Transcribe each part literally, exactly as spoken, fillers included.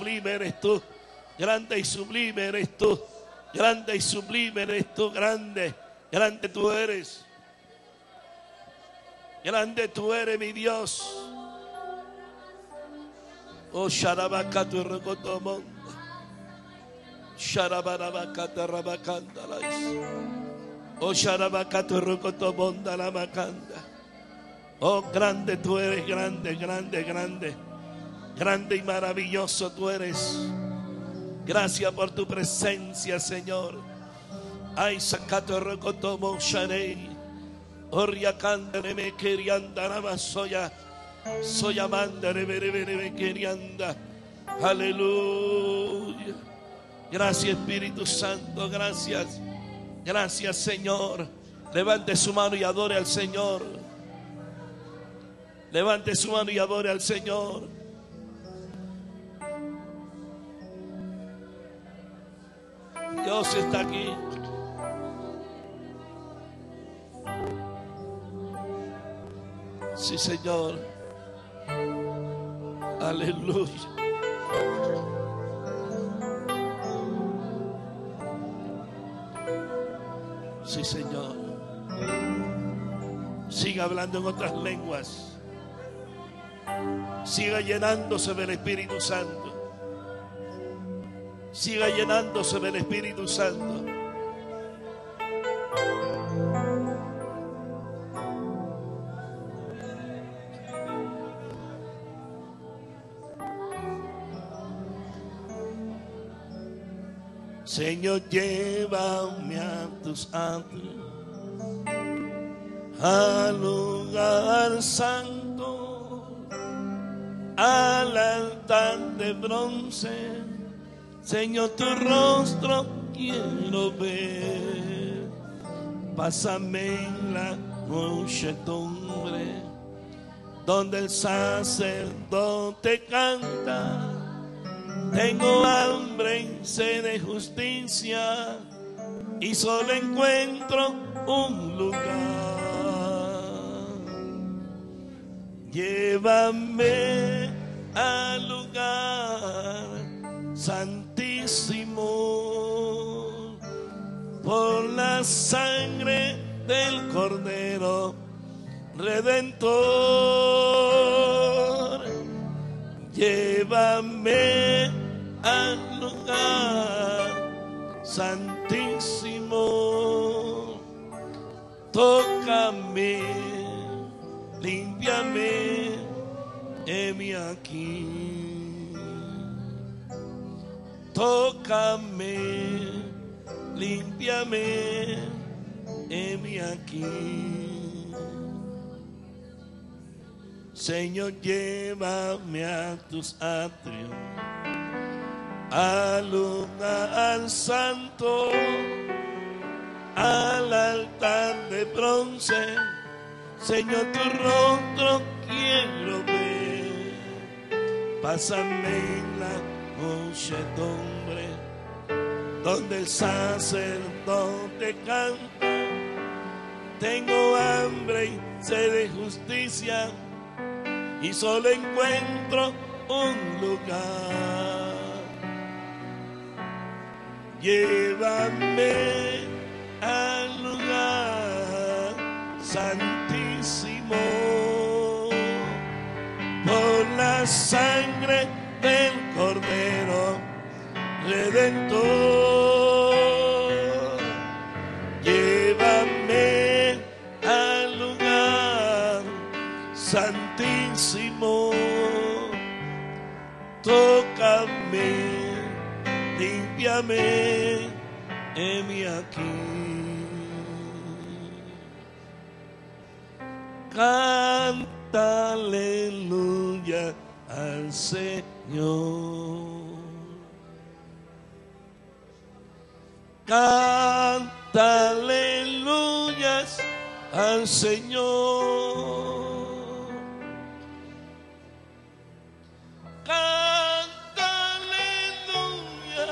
sublime eres tú. Grande y sublime eres tú. Grande y sublime eres tú. Grande, grande tú eres. Grande tú eres, mi Dios. Oh, Sharabakatu Rokotomon. Sharabarabakata Rabakandalais. Oh, Sharabakatu Rokotomon Dalamakanda. Oh, grande tú eres, grande, grande, grande. Grande y maravilloso tú eres. Gracias por tu presencia, Señor. Ay, Sakato Rokotomon Sharei. Oriakanda me querianda Namasoya. Soy amanda, me querianda. Aleluya. Gracias, Espíritu Santo, gracias. Gracias, Señor. Levante su mano y adore al Señor. Levante su mano y adore al Señor. Dios está aquí. Sí, Señor. Aleluya. Sí, Señor. Siga hablando en otras lenguas. Siga llenándose del Espíritu Santo. Siga llenándose del Espíritu Santo. Señor, llévame a tus atrios, al lugar santo, al altar de bronce. Señor, tu rostro quiero ver. Pásame en la muchedumbre, donde el sacerdote canta. Tengo hambre y sed de justicia, y solo encuentro un lugar. Llévame al lugar santísimo, por la sangre del Cordero Redentor. Llévame al lugar santísimo, tócame, límpiame, heme aquí. Tócame, límpiame, heme aquí. Señor, llévame a tus atrios, al lugar santo, al altar de bronce. Señor, tu rostro quiero ver. Pásame en la muchedumbre, donde el sacerdote canta. Tengo hambre y sed de justicia, y solo encuentro un lugar. Llévame al lugar santísimo, por la sangre del Cordero Redentor. Llévame al lugar santísimo, tócame, límpiame, heme aquí. Canta aleluya al Señor. Canta aleluyas al Señor. Canta aleluya,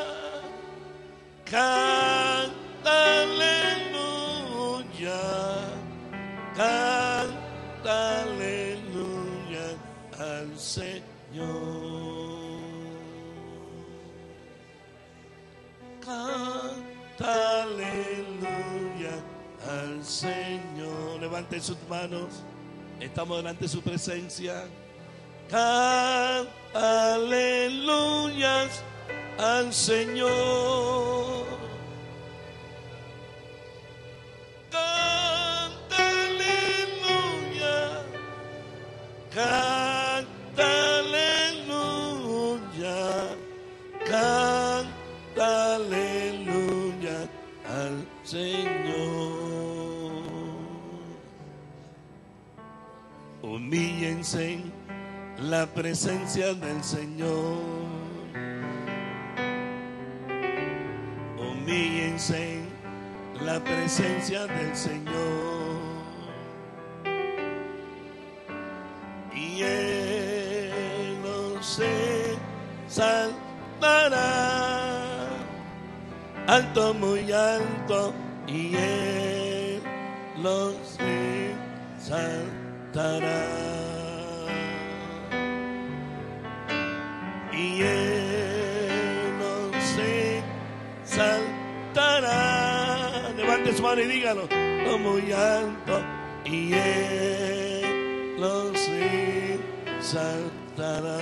canta aleluya, canta aleluya al Señor. aleluya al Señor. Levanten sus manos. Estamos delante de su presencia. Canta aleluyas al Señor. Canta aleluya. Canta aleluya. Canta aleluya al Señor. Humíllense en la presencia del Señor. Humíllense en la presencia del Señor. Y Él los exaltará alto, muy alto, y Él los exaltará. Y Él nos exaltará. Levante su mano y dígalo. Lo muy alto, y Él nos exaltará.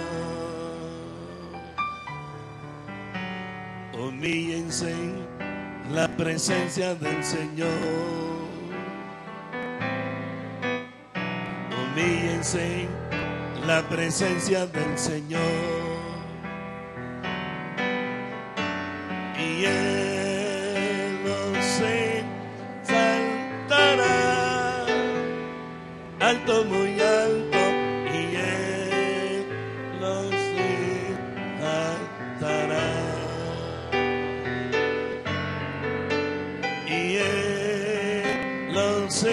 Humíllense en la presencia del Señor. Humíllense en la presencia del Señor. Y Él nos exaltará alto, muy alto, y Él nos exaltará. Y Él los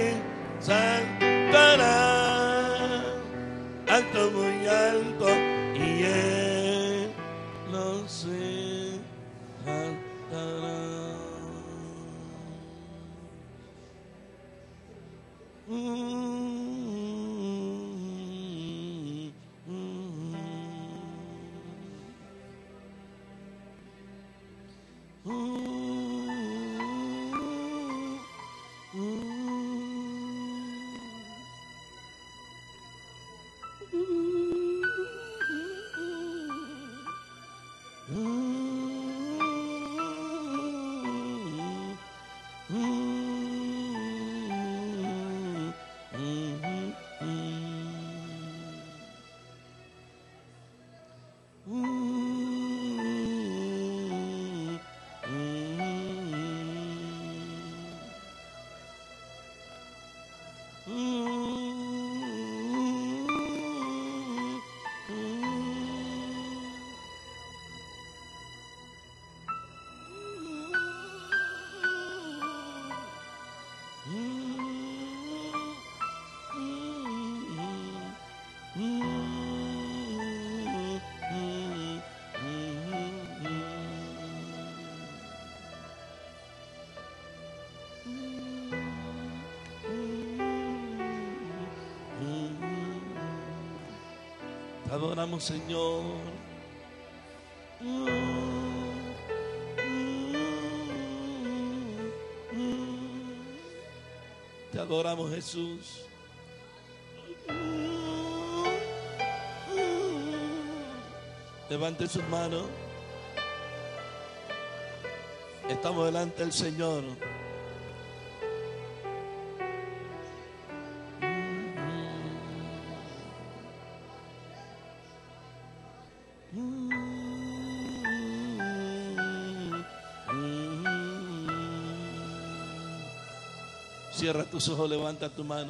exaltará alto, muy alto, y Él los exaltará. Mm, mm, mm, mm. Adoramos, Señor. Te adoramos, Jesús. Levante sus manos. Estamos delante del Señor. Cierra tus ojos, levanta tu mano.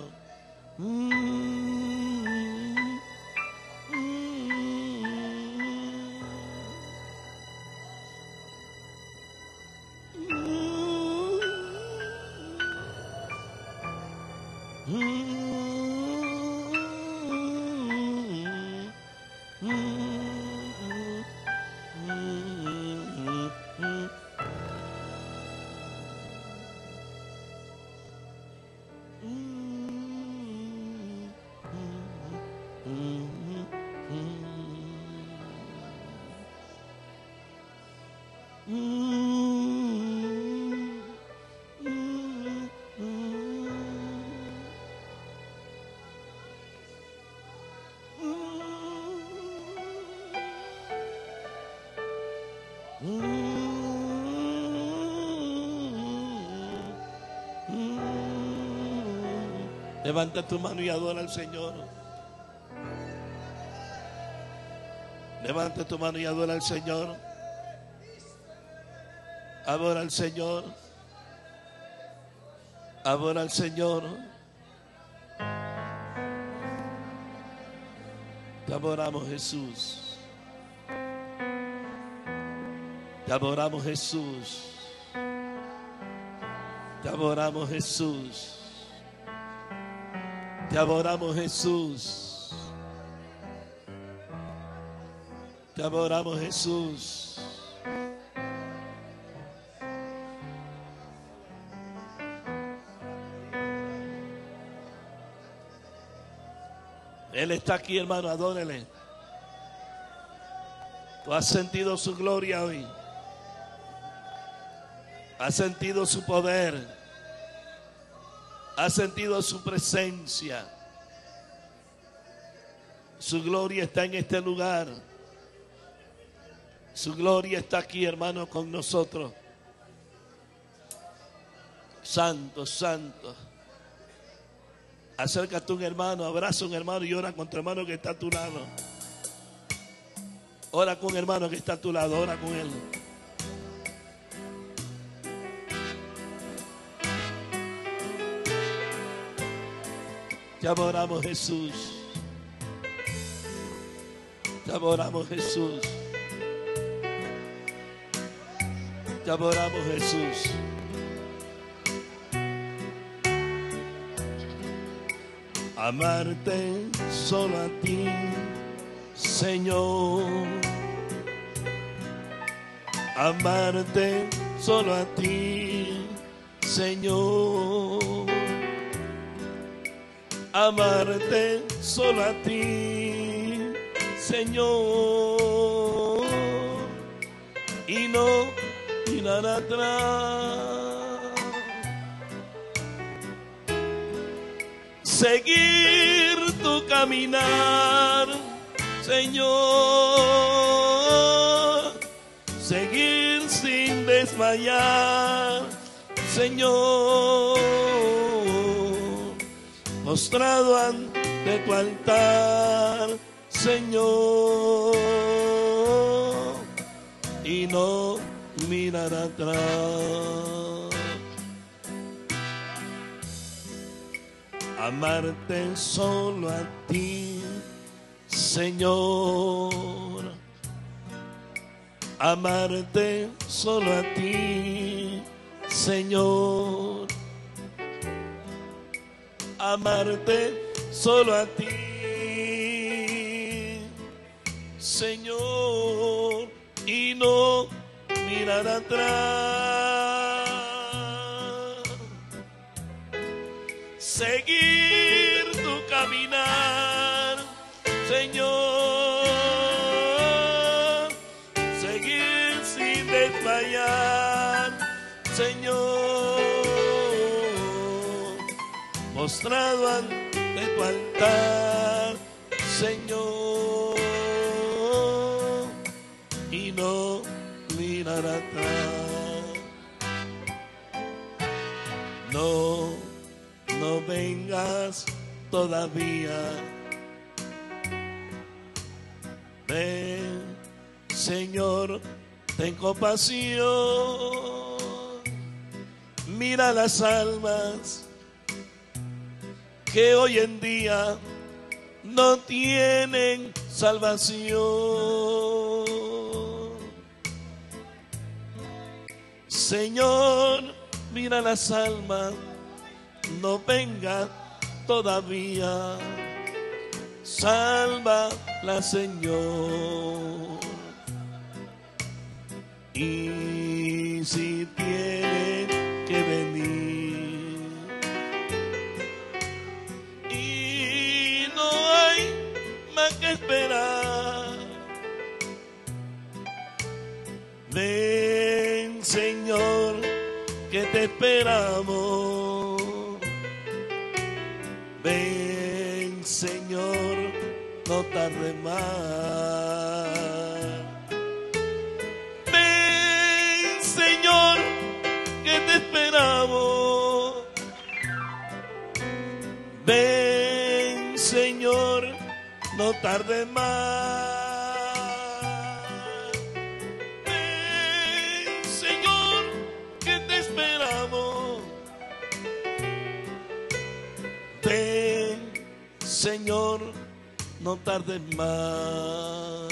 Levanta tu mano y adora al Señor. Levanta tu mano y adora al Señor. Adora al Señor. Adora al Señor. Te adoramos, Jesús. Te adoramos, Jesús. Te adoramos, Jesús. Te adoramos, Jesús. Te adoramos, Jesús. Él está aquí, hermano, adórele. Tú has sentido su gloria hoy. Has sentido su poder. Has sentido su presencia. Su gloria está en este lugar. Su gloria está aquí, hermano, con nosotros. Santo, santo. Acércate a un hermano, abraza a un hermano y ora con tu hermano que está a tu lado. Ora con un hermano que está a tu lado, ora con él. Te adoramos, Jesús. Te adoramos, Jesús. Te adoramos, Jesús. Amarte solo a ti, Señor. Amarte solo a ti, Señor. Amarte solo a ti, Señor, y no mirar atrás. Seguir tu caminar, Señor. Seguir sin desmayar, Señor. Postrado ante tu altar, Señor, y no mirar atrás. Amarte solo a ti, Señor. Amarte solo a ti, Señor. Amarte solo a ti, Señor, y no mirar atrás. Seguir tu caminar, Señor. Seguir sin desmayar, Señor. Postrado ante tu altar, Señor, y no mirar atrás. No, no vengas todavía. Ven, Señor, ten compasión. Mira las almas que hoy en día no tienen salvación. Señor, mira las almas, no venga todavía. Sálvala, Señor. Y si tiene que venir, que esperar, ven, Señor, que te esperamos. Ven, Señor, no tarde más. Ven, no tarde más. Ven, Señor, que te esperamos. Ven, Señor, no tarde más.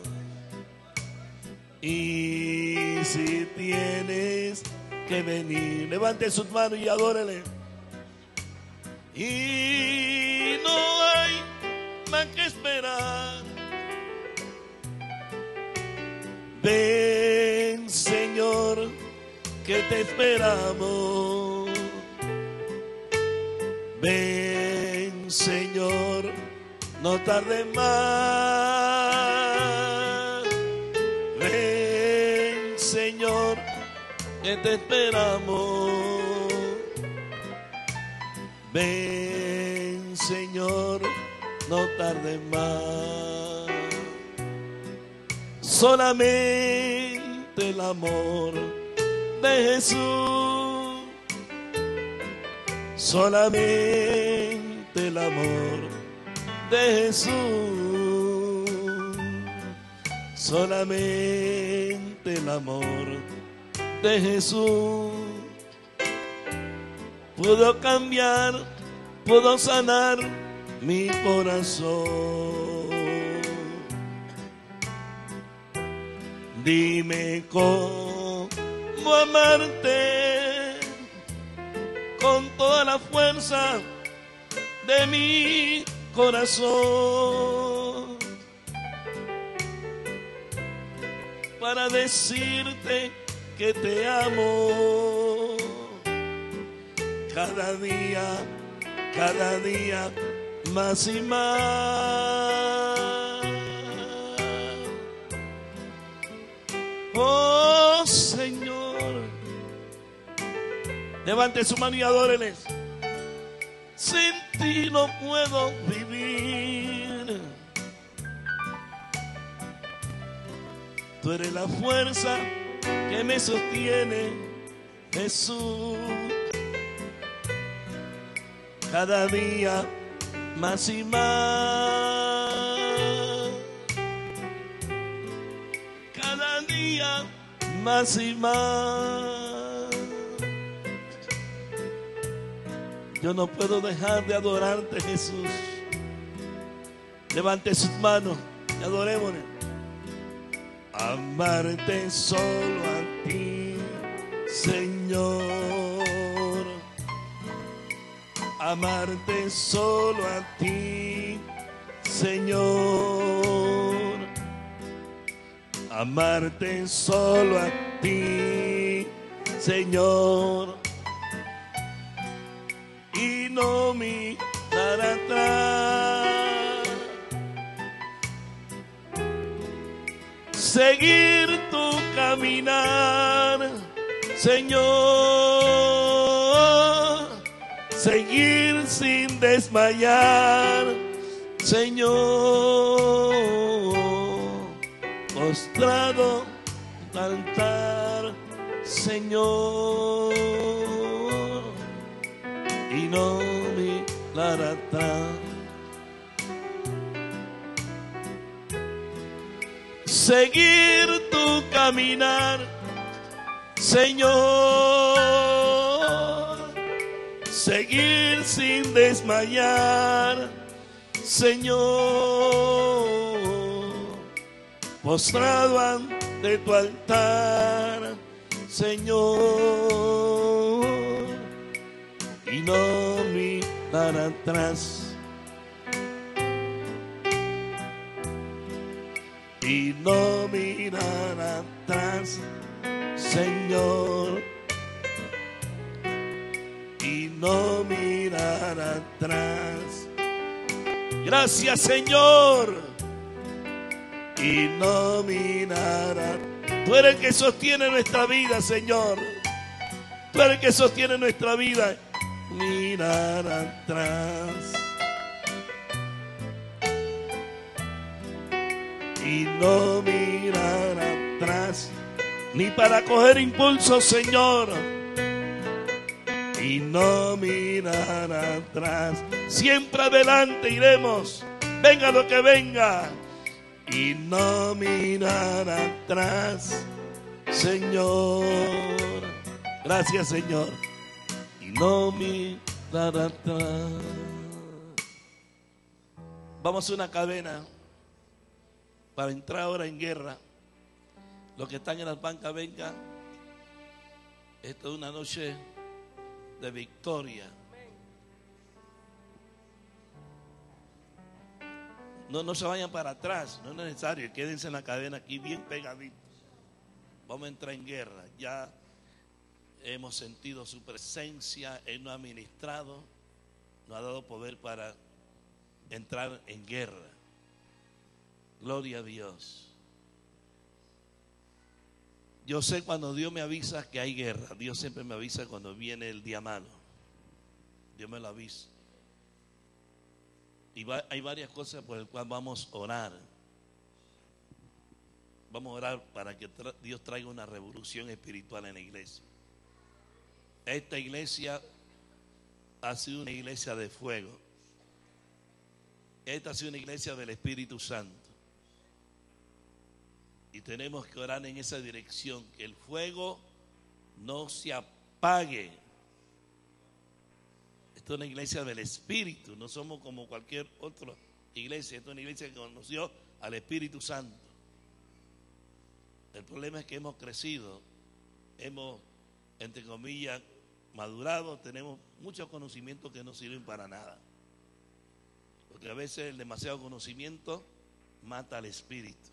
Y si tienes que venir, levante sus manos y adórele. Y no hay más que esperar. Ven, Señor, que te esperamos. Ven, Señor, no tarde más. Ven, Señor, que te esperamos. Ven, Señor, no tarde más. Solamente el amor de Jesús, solamente el amor de Jesús, solamente el amor de Jesús pudo cambiar, pudo sanar mi corazón. Dime cómo amarte con toda la fuerza de mi corazón, para decirte que te amo. Cada día, cada día, más y más. Oh Señor, levante su mano y adóreles. Sin ti no puedo vivir. Tú eres la fuerza que me sostiene, Jesús. Cada día más y más. Cada día más y más. Yo no puedo dejar de adorarte, Jesús. Levante sus manos y adorémosle. Amarte solo a ti, Señor. Amarte solo a ti, Señor. Amarte solo a ti, Señor. Y no mirar atrás. Seguir tu caminar, Señor. Seguir sin desmayar, Señor. Postrado al altar, Señor. Y no mirar atrás. Seguir tu caminar, Señor. Seguir sin desmayar, Señor. Postrado ante tu altar, Señor. Y no mirar atrás. Y no mirar atrás, Señor. Y no mirar atrás. Gracias, Señor. Y no mirar atrás. Tú eres el que sostiene nuestra vida, Señor. Tú eres el que sostiene nuestra vida. Mirar atrás. Y no mirar atrás, ni para coger impulso, Señor. Y no mirar atrás, siempre adelante iremos, venga lo que venga, y no mirar atrás, Señor. Gracias, Señor. Y no mirar atrás. Vamos a una cadena para entrar ahora en guerra. Los que están en las bancas, vengan. Esta es una noche de victoria. No, no se vayan para atrás, no es necesario. Quédense en la cadena aquí bien pegaditos. Vamos a entrar en guerra. Ya hemos sentido su presencia. Él nos ha ministrado, nos ha dado poder para entrar en guerra. Gloria a Dios. Yo sé cuando Dios me avisa que hay guerra. Dios siempre me avisa cuando viene el día malo. Dios me lo avisa. Y va, hay varias cosas por las cuales vamos a orar. Vamos a orar para que tra Dios traiga una revolución espiritual en la iglesia. Esta iglesia ha sido una iglesia de fuego. Esta ha sido una iglesia del Espíritu Santo. Y tenemos que orar en esa dirección, que el fuego no se apague. Esta es una iglesia del Espíritu, no somos como cualquier otra iglesia. Esta es una iglesia que conoció al Espíritu Santo. El problema es que hemos crecido, hemos, entre comillas, madurado, tenemos muchos conocimientos que no sirven para nada. Porque a veces el demasiado conocimiento mata al Espíritu.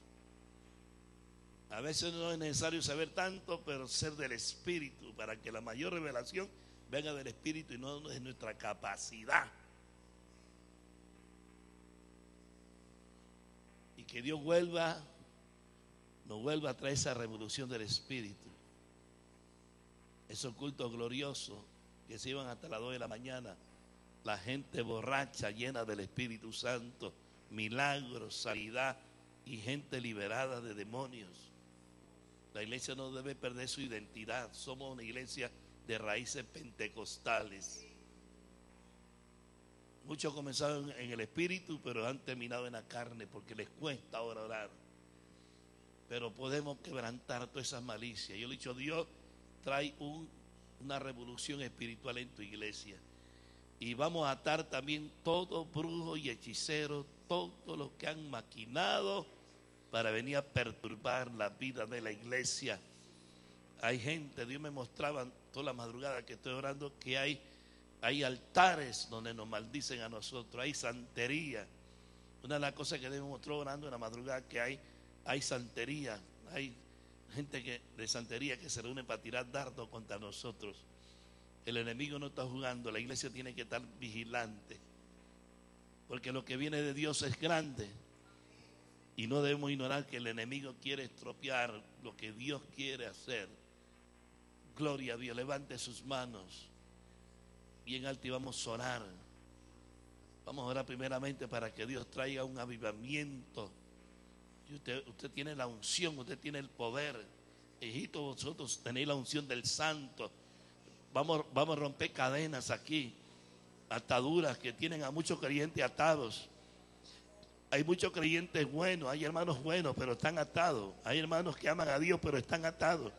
A veces no es necesario saber tanto, pero ser del Espíritu, para que la mayor revelación venga del Espíritu y no de nuestra capacidad. Y que Dios vuelva, nos vuelva a traer esa revolución del Espíritu. Esos cultos gloriosos que se iban hasta las dos de la mañana, la gente borracha, llena del Espíritu Santo, milagros, sanidad y gente liberada de demonios. La iglesia no debe perder su identidad. Somos una iglesia de raíces pentecostales. Muchos comenzaron en el espíritu, pero han terminado en la carne porque les cuesta ahora orar. Pero podemos quebrantar todas esas malicias. Yo le he dicho, Dios trae un, una revolución espiritual en tu iglesia. Y vamos a atar también todos brujos y hechiceros, todos los que han maquinado para venir a perturbar la vida de la iglesia. Hay gente, Dios me mostraba toda la madrugada que estoy orando, que hay, hay altares donde nos maldicen a nosotros, hay santería. Una de las cosas que Dios me mostró orando en la madrugada, que hay, hay santería, hay gente que, de santería que se reúne para tirar dardos contra nosotros. El enemigo no está jugando, la iglesia tiene que estar vigilante, porque lo que viene de Dios es grande. Y no debemos ignorar que el enemigo quiere estropear lo que Dios quiere hacer. Gloria a Dios. Levante sus manos bien alto y vamos a orar. Vamos a orar primeramente para que Dios traiga un avivamiento. Y usted, usted tiene la unción, usted tiene el poder. Hijito, vosotros tenéis la unción del Santo. Vamos, vamos a romper cadenas aquí, ataduras que tienen a muchos creyentes atados. Hay muchos creyentes buenos, hay hermanos buenos, pero están atados. Hay hermanos que aman a Dios, pero están atados.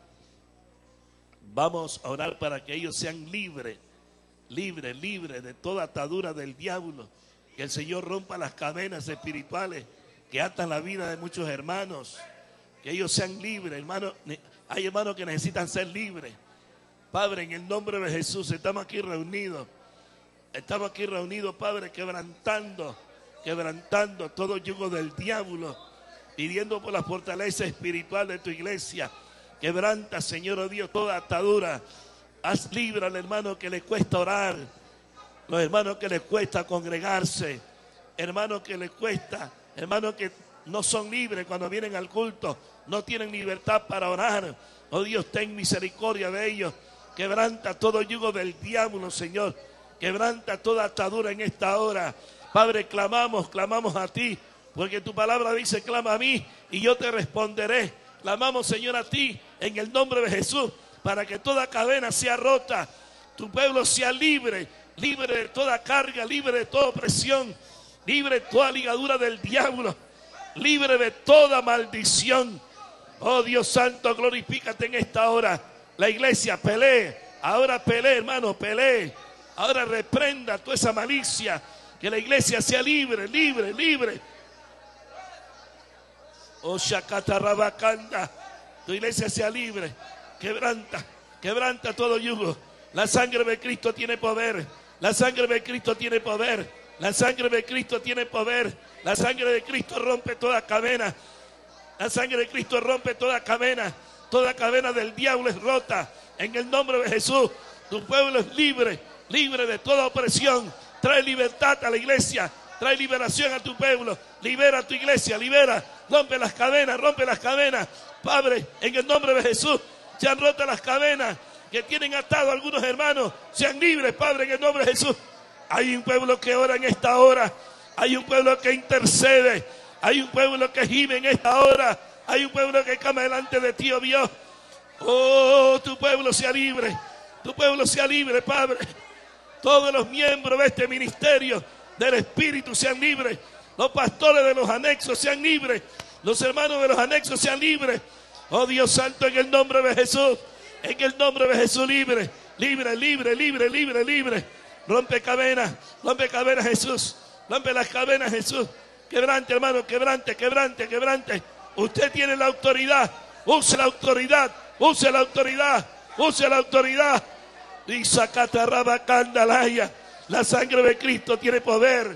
Vamos a orar para que ellos sean libres, libres, libres de toda atadura del diablo. Que el Señor rompa las cadenas espirituales que atan la vida de muchos hermanos. Que ellos sean libres, hermanos. Hay hermanos que necesitan ser libres. Padre, en el nombre de Jesús, estamos aquí reunidos. Estamos aquí reunidos, Padre, quebrantando. Quebrantando todo yugo del diablo, pidiendo por la fortaleza espiritual de tu iglesia. Quebranta, Señor oh Dios, toda atadura. Haz libre al hermano que le cuesta orar, los hermanos que les cuesta congregarse, hermanos que les cuesta, hermanos que no son libres cuando vienen al culto, no tienen libertad para orar. Oh Dios, ten misericordia de ellos. Quebranta todo yugo del diablo, Señor. Quebranta toda atadura en esta hora. Padre, clamamos, clamamos a ti, porque tu palabra dice, clama a mí y yo te responderé. Clamamos, Señor, a ti en el nombre de Jesús, para que toda cadena sea rota, tu pueblo sea libre, libre de toda carga, libre de toda opresión, libre toda ligadura del diablo, libre de toda maldición. Oh Dios santo, glorifícate en esta hora. La iglesia pelee, ahora pelee, hermano, pelee. Ahora reprenda toda esa malicia, que la iglesia sea libre, libre, libre. Oh Shakatarabakanda, tu iglesia sea libre. Quebranta, quebranta todo yugo. La sangre de Cristo tiene poder. La sangre de Cristo tiene poder. La sangre de Cristo tiene poder. La sangre de Cristo rompe toda cadena. La sangre de Cristo rompe toda cadena. Toda cadena del diablo es rota. En el nombre de Jesús, tu pueblo es libre, libre de toda opresión. Trae libertad a la iglesia. Trae liberación a tu pueblo. Libera a tu iglesia, libera. Rompe las cadenas, rompe las cadenas. Padre, en el nombre de Jesús, se han roto las cadenas que tienen atado a algunos hermanos. Sean libres, Padre, en el nombre de Jesús. Hay un pueblo que ora en esta hora. Hay un pueblo que intercede. Hay un pueblo que gime en esta hora. Hay un pueblo que clama delante de ti, oh Dios. Oh, tu pueblo sea libre. Tu pueblo sea libre, Padre. Todos los miembros de este ministerio del Espíritu sean libres. Los pastores de los anexos sean libres. Los hermanos de los anexos sean libres. Oh Dios santo, en el nombre de Jesús. En el nombre de Jesús, libre. Libre, libre, libre, libre, libre. Rompe cadenas. Rompe cadenas, Jesús. Rompe las cadenas, Jesús. Quebrante, hermano, quebrante, quebrante, quebrante. Usted tiene la autoridad. Use la autoridad. Use la autoridad. Use la autoridad. Y sacatarrabacandalaya. La sangre de Cristo tiene poder.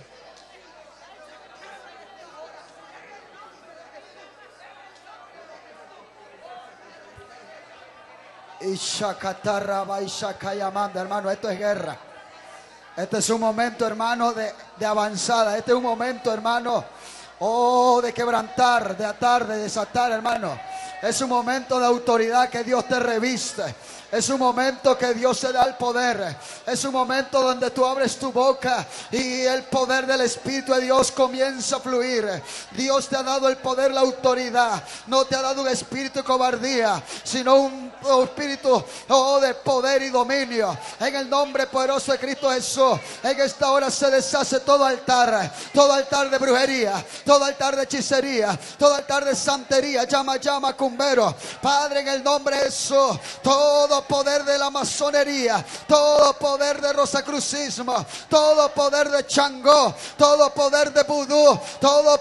Y shacatarraba y shakayamanda, hermano, esto es guerra. Este es un momento, hermano, de, de avanzada. Este es un momento, hermano, oh, de quebrantar, de atar, de desatar, hermano. Es un momento de autoridad que Dios te reviste. Es un momento que Dios te da el poder. Es un momento donde tú abres tu boca y el poder del Espíritu de Dios comienza a fluir. Dios te ha dado el poder, la autoridad. No te ha dado un espíritu de cobardía, sino un espíritu oh, de poder y dominio. En el nombre poderoso de Cristo Jesús, en esta hora se deshace todo altar. Todo altar de brujería, todo altar de hechicería, todo altar de santería. Llama, llama, cumbero. Padre, en el nombre de Jesús, todo poder de la masonería, todo poder de rosacrucismo, todo poder de Changó, todo poder de vudú, todo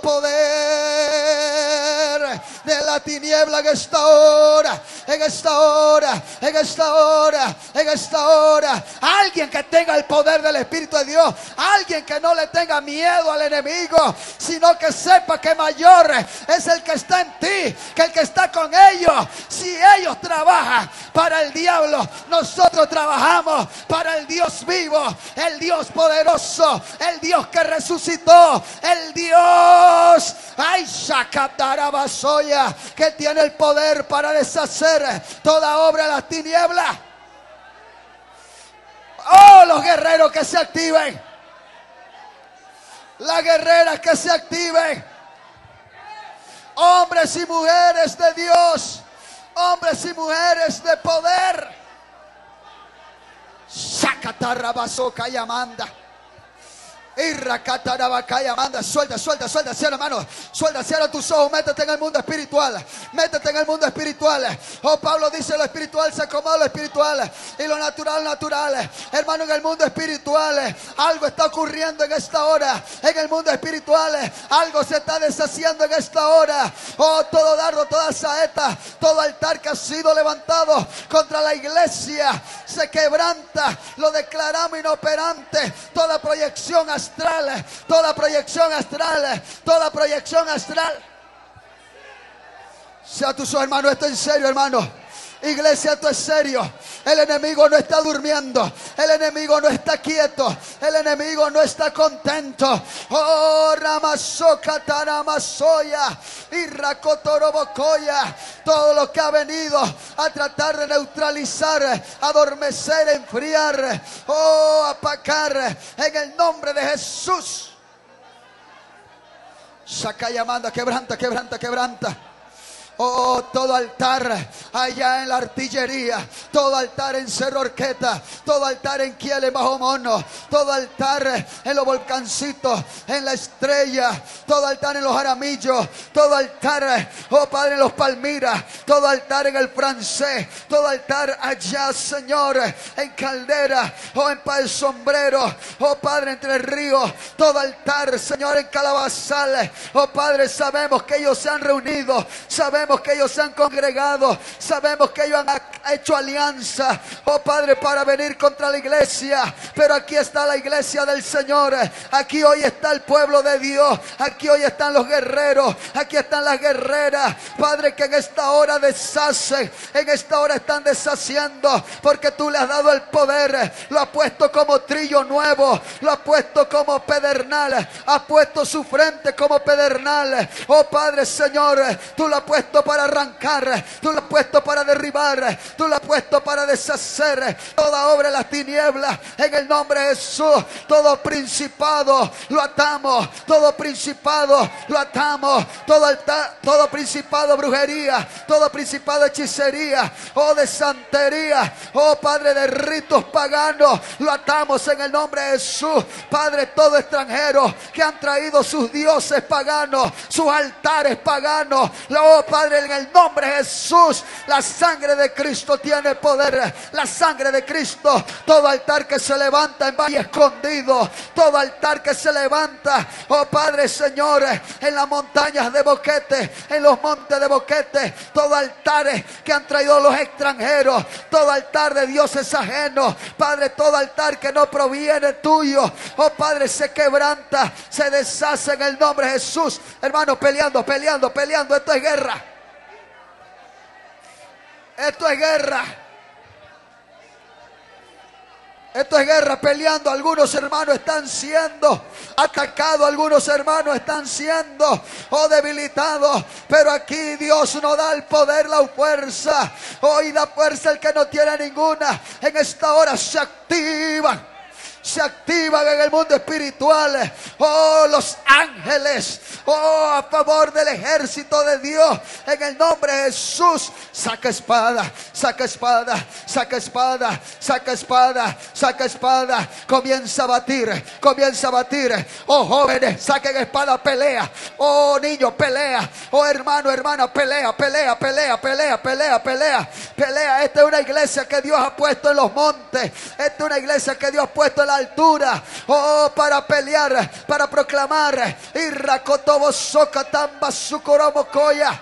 poder de la tiniebla en esta hora, en esta hora, en esta hora, en esta hora. Alguien que tenga el poder del Espíritu de Dios, alguien que no le tenga miedo al enemigo, sino que sepa que mayor es el que está en ti que el que está con ellos. Si ellos trabajan para el diablo, nosotros trabajamos para el Dios vivo, el Dios poderoso, el Dios que resucitó, el Dios, ay, Shakatarabasoya, que tiene el poder para deshacer toda obra de las tinieblas. Oh, los guerreros que se activen, las guerreras que se activen, hombres y mujeres de Dios, hombres y mujeres de poder. Shakatarrabasoka yamanda. Irrakatarabakayamanda. Suelta, suelta, suelta, cierra, hermano. Suelta, cierra tus ojos. Métete en el mundo espiritual. Métete en el mundo espiritual. Oh, Pablo dice: lo espiritual se acomoda a lo espiritual y lo natural, natural. Hermano, en el mundo espiritual algo está ocurriendo en esta hora. En el mundo espiritual algo se está deshaciendo en esta hora. Oh, todo dardo, toda saeta, todo altar que ha sido levantado contra la iglesia se quebranta. Lo declaramos inoperante. Toda proyección astral, toda proyección astral, toda proyección astral. Sea tu hermano, esto es en serio, hermano. Iglesia, esto es serio. El enemigo no está durmiendo. El enemigo no está quieto. El enemigo no está contento. Oh, Ramasoka Taramasoya y Rakotorobokoya. Todo lo que ha venido a tratar de neutralizar, adormecer, enfriar, oh, apacar, en el nombre de Jesús. Shakayamanda, quebranta, quebranta, quebranta. Oh, todo altar allá en la artillería, todo altar en Cerro Orqueta, todo altar en Quiele Bajo Mono, todo altar en los volcancitos, en la Estrella, todo altar en los Jaramillos, todo altar, oh Padre, en los Palmiras, todo altar en el Francés, todo altar allá, Señor, en Caldera, oh en Pal Sombrero, oh Padre, Entre Ríos, todo altar, Señor, en Calabazales, oh Padre, sabemos que ellos se han reunido, sabemos que ellos se han congregado, sabemos que ellos han hecho alianza, oh Padre, para venir contra la iglesia, pero aquí está la iglesia del Señor, aquí hoy está el pueblo de Dios, aquí hoy están los guerreros, aquí están las guerreras, Padre, que en esta hora deshacen, en esta hora están deshaciendo, porque tú le has dado el poder, lo has puesto como trillo nuevo, lo has puesto como pedernal, has puesto su frente como pedernal, oh Padre Señor, tú lo has puesto para arrancar, tú lo has puesto para derribar, tú lo has puesto para deshacer toda obra de las tinieblas en el nombre de Jesús. Todo principado lo atamos, todo principado lo atamos, todo altar, todo principado de brujería, todo principado de hechicería, oh de santería, oh Padre, de ritos paganos, lo atamos en el nombre de Jesús. Padre, todo extranjero que han traído sus dioses paganos, sus altares paganos, oh Padre, en el nombre de Jesús, la sangre de Cristo tiene poder, la sangre de Cristo, todo altar que se levanta en valle escondido, todo altar que se levanta, oh Padre Señor, en las montañas de Boquete, en los montes de Boquete, todo altares que han traído los extranjeros, todo altar de dioses ajenos, Padre, todo altar que no proviene tuyo, oh Padre, se quebranta, se deshace en el nombre de Jesús. Hermano, peleando, peleando, peleando, esto es guerra. Esto es guerra. Esto es guerra peleando. Algunos hermanos están siendo atacados. Algunos hermanos están siendo oh, debilitados. Pero aquí Dios nos da el poder, la fuerza. Hoy da fuerza el que no tiene ninguna. En esta hora se activan. Se activan en el mundo espiritual, oh los ángeles, oh a favor del ejército de Dios, en el nombre de Jesús. Saca espada, saca espada, saca espada, saca espada, saca espada, comienza a batir, comienza a batir, oh jóvenes, saquen espada, pelea, oh niños, pelea, oh hermano, hermana, pelea, pelea, pelea, pelea, pelea, pelea, pelea. Esta es una iglesia que Dios ha puesto en los montes, esta es una iglesia que Dios ha puesto en la altura, oh, para pelear, para proclamar. Irracotobo socatamba sucoromocoya.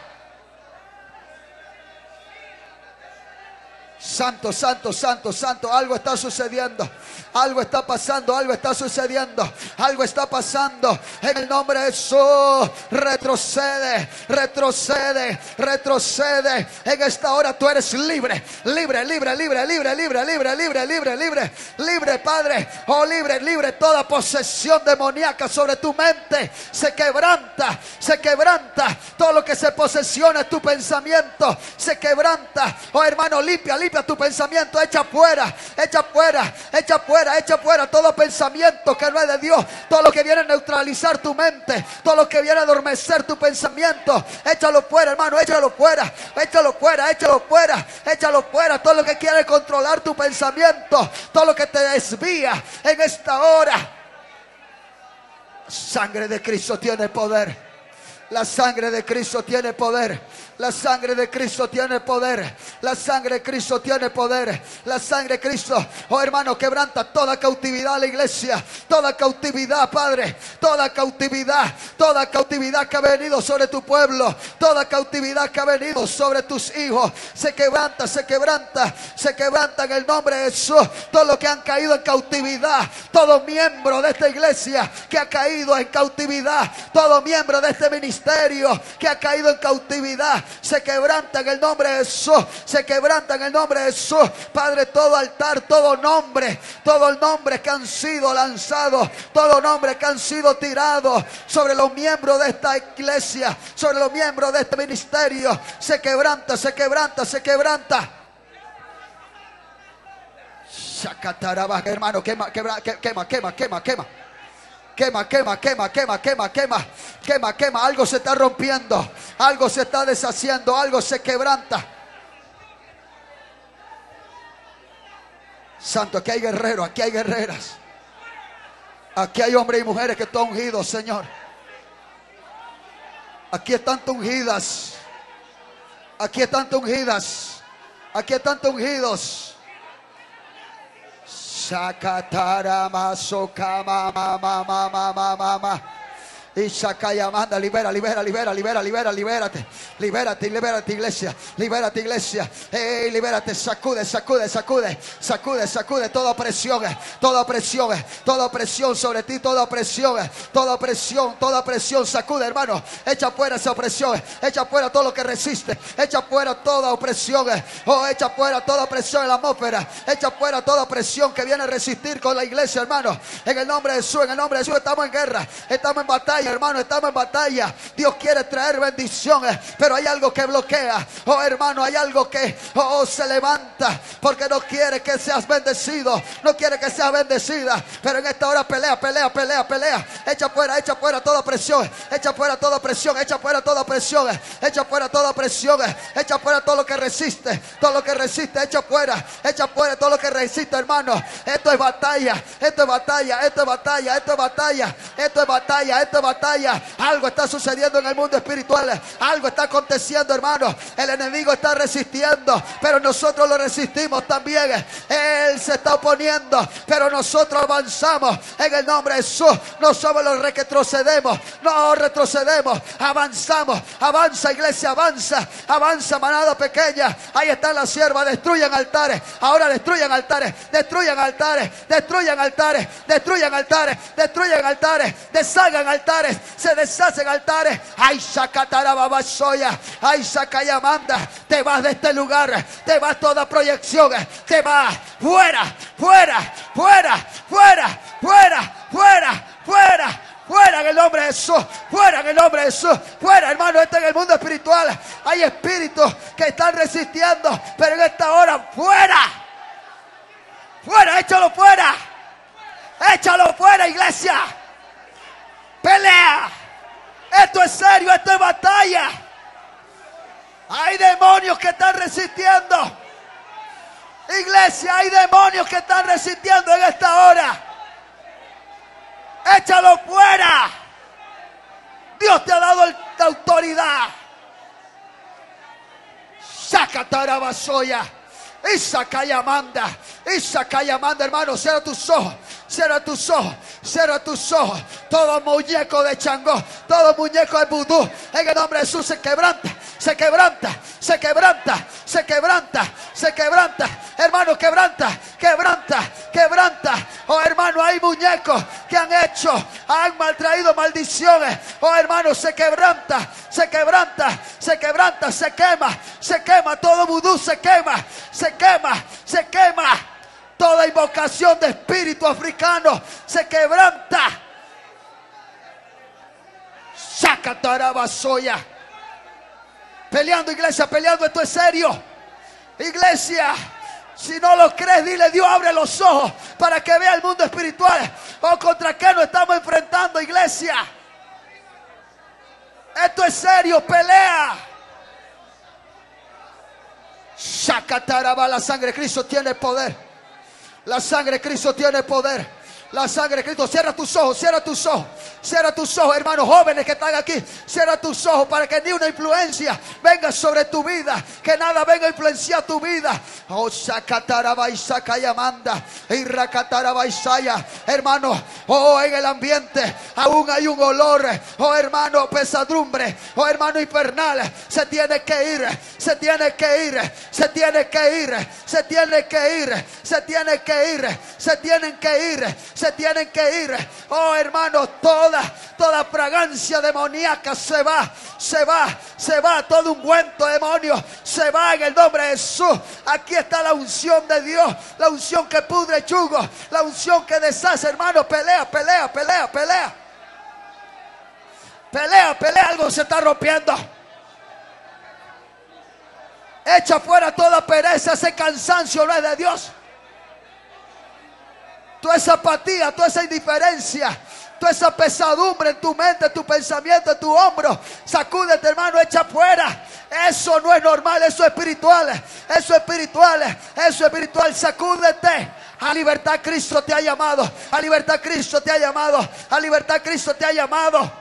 Santo, santo, santo, santo. Algo está sucediendo. Algo está pasando, algo está sucediendo, algo está pasando. En el nombre de Jesús, retrocede, retrocede, retrocede. En esta hora tú eres libre, libre, libre, libre, libre, libre, libre, libre, libre, libre, libre, Padre. Oh, libre, libre. Toda posesión demoníaca sobre tu mente se quebranta, se quebranta. Todo lo que se posesiona es tu pensamiento, se quebranta. Oh, hermano, limpia, limpia tu pensamiento. Echa fuera, echa fuera, echa fuera. Echa fuera todo pensamiento que no es de Dios, todo lo que viene a neutralizar tu mente, todo lo que viene a adormecer tu pensamiento. Échalo fuera, hermano, échalo fuera, échalo fuera, échalo fuera, échalo fuera. Todo lo que quiere controlar tu pensamiento, todo lo que te desvía en esta hora. Sangre de Cristo tiene poder. La sangre de Cristo tiene poder. La sangre de Cristo tiene poder. La sangre de Cristo tiene poder. La sangre de Cristo, oh hermano, quebranta toda cautividad a la iglesia. Toda cautividad, Padre. Toda cautividad. Toda cautividad que ha venido sobre tu pueblo. Toda cautividad que ha venido sobre tus hijos. Se quebranta, se quebranta. Se quebranta en el nombre de Jesús. Todo lo que han caído en cautividad. Todo miembro de esta iglesia que ha caído en cautividad. Todo miembro de este ministerio que ha caído en cautividad. Se quebranta en el nombre de Jesús. Se quebranta en el nombre de Jesús. Padre, todo altar, todo nombre, todo el nombre que han sido lanzados, todos los nombres que han sido tirados sobre los miembros de esta iglesia, sobre los miembros de este ministerio, se quebranta, se quebranta, se quebranta. Hermano, quema, quema, quema, quema, quema, quema. Quema, quema, quema, quema, quema, quema, quema, quema. Algo se está rompiendo, algo se está deshaciendo, algo se quebranta. Santo, aquí hay guerreros, aquí hay guerreras. Aquí hay hombres y mujeres que están ungidos, Señor. Aquí están ungidas. Aquí están ungidas. Aquí están ungidos. Sakatara masoka mama mama mama mama. Y Sakaya manda, libera, libera, libera, libera, libera, libérate, libérate, libérate, iglesia, libérate, iglesia, hey, libérate, sacude, sacude, sacude, sacude, sacude toda opresión, toda opresión, toda opresión sobre ti, toda opresión, toda opresión, toda opresión, sacude, hermano, echa fuera esa opresión, echa fuera todo lo que resiste, echa fuera toda opresión, oh, echa fuera toda opresión en la atmósfera, echa fuera toda opresión que viene a resistir con la iglesia, hermano, en el nombre de Jesús, en el nombre de Jesús, estamos en guerra, estamos en batalla. Hermano, estamos en batalla. Dios quiere traer bendiciones, pero hay algo que bloquea. Oh, hermano, hay algo que oh, se levanta porque no quiere que seas bendecido, no quiere que seas bendecida. Pero en esta hora pelea, pelea, pelea, pelea. Echa fuera, echa fuera toda presión, echa fuera toda presión, echa fuera toda presión, echa fuera toda presión, echa fuera todo lo que resiste, todo lo que resiste, echa fuera, echa fuera todo lo que resiste, hermano. Esto es batalla, esto es batalla, esto es batalla, esto es batalla, esto es batalla, esto es batalla. Algo está sucediendo en el mundo espiritual, algo está aconteciendo, hermano. El enemigo está resistiendo, pero nosotros lo resistimos también. Él se está oponiendo, pero nosotros avanzamos en el nombre de Jesús. No somos los que retrocedemos, no retrocedemos, avanzamos. Avanza, iglesia, avanza, avanza, manada pequeña. Ahí está la sierva, destruyan altares, ahora destruyan altares, destruyan altares, destruyan altares, destruyan altares, destruyan altares, deshagan altares, se deshacen altares. Ay, Sakatarababasoya, ay, Sakayamanda, te vas de este lugar, te vas toda proyección, te vas fuera, fuera, fuera, fuera, fuera, fuera, fuera. Fuera en el nombre de Jesús, fuera en el nombre de Jesús, fuera, hermano. Este en el mundo espiritual hay espíritus que están resistiendo, pero en esta hora, fuera, fuera, échalo fuera, échalo fuera, iglesia. Pelea. Esto es serio, esto es batalla. Hay demonios que están resistiendo. Iglesia, hay demonios que están resistiendo en esta hora. Échalo fuera. Dios te ha dado la autoridad. Sakatarabasoya. Isakayamanda, Isakayamanda, hermano, cierra tus ojos, cierra tus ojos, cierra tus ojos. Todo muñeco de Changó, todo muñeco de vudú, en el nombre de Jesús se quebranta, se quebranta, se quebranta, se quebranta, se quebranta, hermano, quebranta, quebranta, quebranta. Oh, hermano, hay muñecos que han hecho, han maltraído maldiciones. Oh, hermano, se quebranta, se quebranta, se quebranta, se quema, se quema, todo vudú se quema, se quema, se quema. Toda invocación de espíritu africano se quebranta. Sakatarabasoya. Peleando, iglesia, peleando, esto es serio. Iglesia, si no lo crees, dile: Dios, abre los ojos para que vea el mundo espiritual. O contra qué nos estamos enfrentando, iglesia. Esto es serio, pelea. Shakataraba, la sangre de Cristo tiene poder. La sangre de Cristo tiene poder. La sangre de Cristo. Cierra tus ojos, cierra tus ojos, cierra tus ojos, hermanos jóvenes que están aquí. Cierra tus ojos para que ni una influencia venga sobre tu vida, que nada venga a influenciar tu vida. Oh, Sakatarabaisakayamanda, Irakatarabaisaya, hermano. Oh, en el ambiente aún hay un olor. Oh, hermano, pesadumbre. Oh, hermano, infernal. Se tiene que ir, se tiene que ir, se tiene que ir, se tiene que ir, se tiene que ir, se tienen que ir. Se tienen que ir. Oh, hermano, toda, toda fragancia demoníaca se va, se va, se va. Todo ungüento demonio se va en el nombre de Jesús. Aquí está la unción de Dios, la unción que pudre yugo, la unción que deshace, hermano. Pelea, pelea, pelea, pelea. Pelea, pelea, algo se está rompiendo. Echa fuera toda pereza, ese cansancio no es de Dios. Toda esa apatía, toda esa indiferencia, toda esa pesadumbre en tu mente, en tu pensamiento, en tu hombro. Sacúdete, hermano, echa fuera. Eso no es normal, eso es espiritual. Eso es espiritual, eso es espiritual. Sacúdete. A libertad Cristo te ha llamado. A libertad Cristo te ha llamado. A libertad Cristo te ha llamado.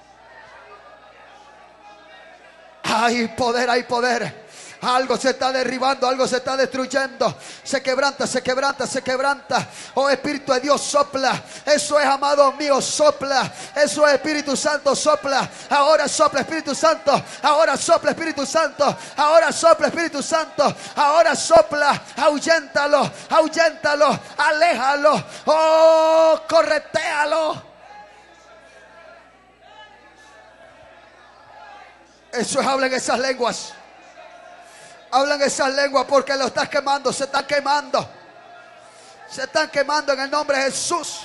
Hay poder, hay poder. Algo se está derribando, algo se está destruyendo. Se quebranta, se quebranta, se quebranta. Oh Espíritu de Dios, sopla. Eso es, amado mío, sopla. Eso es, Espíritu Santo, sopla. Ahora sopla, Espíritu Santo. Ahora sopla, Espíritu Santo. Ahora sopla, Espíritu Santo. Ahora sopla. Ahuyéntalo, ahuyéntalo, aléjalo. Oh, corretéalo. Eso es, hablen esas lenguas. Hablan esas lenguas porque lo estás quemando. Se están quemando. Se están quemando en el nombre de Jesús.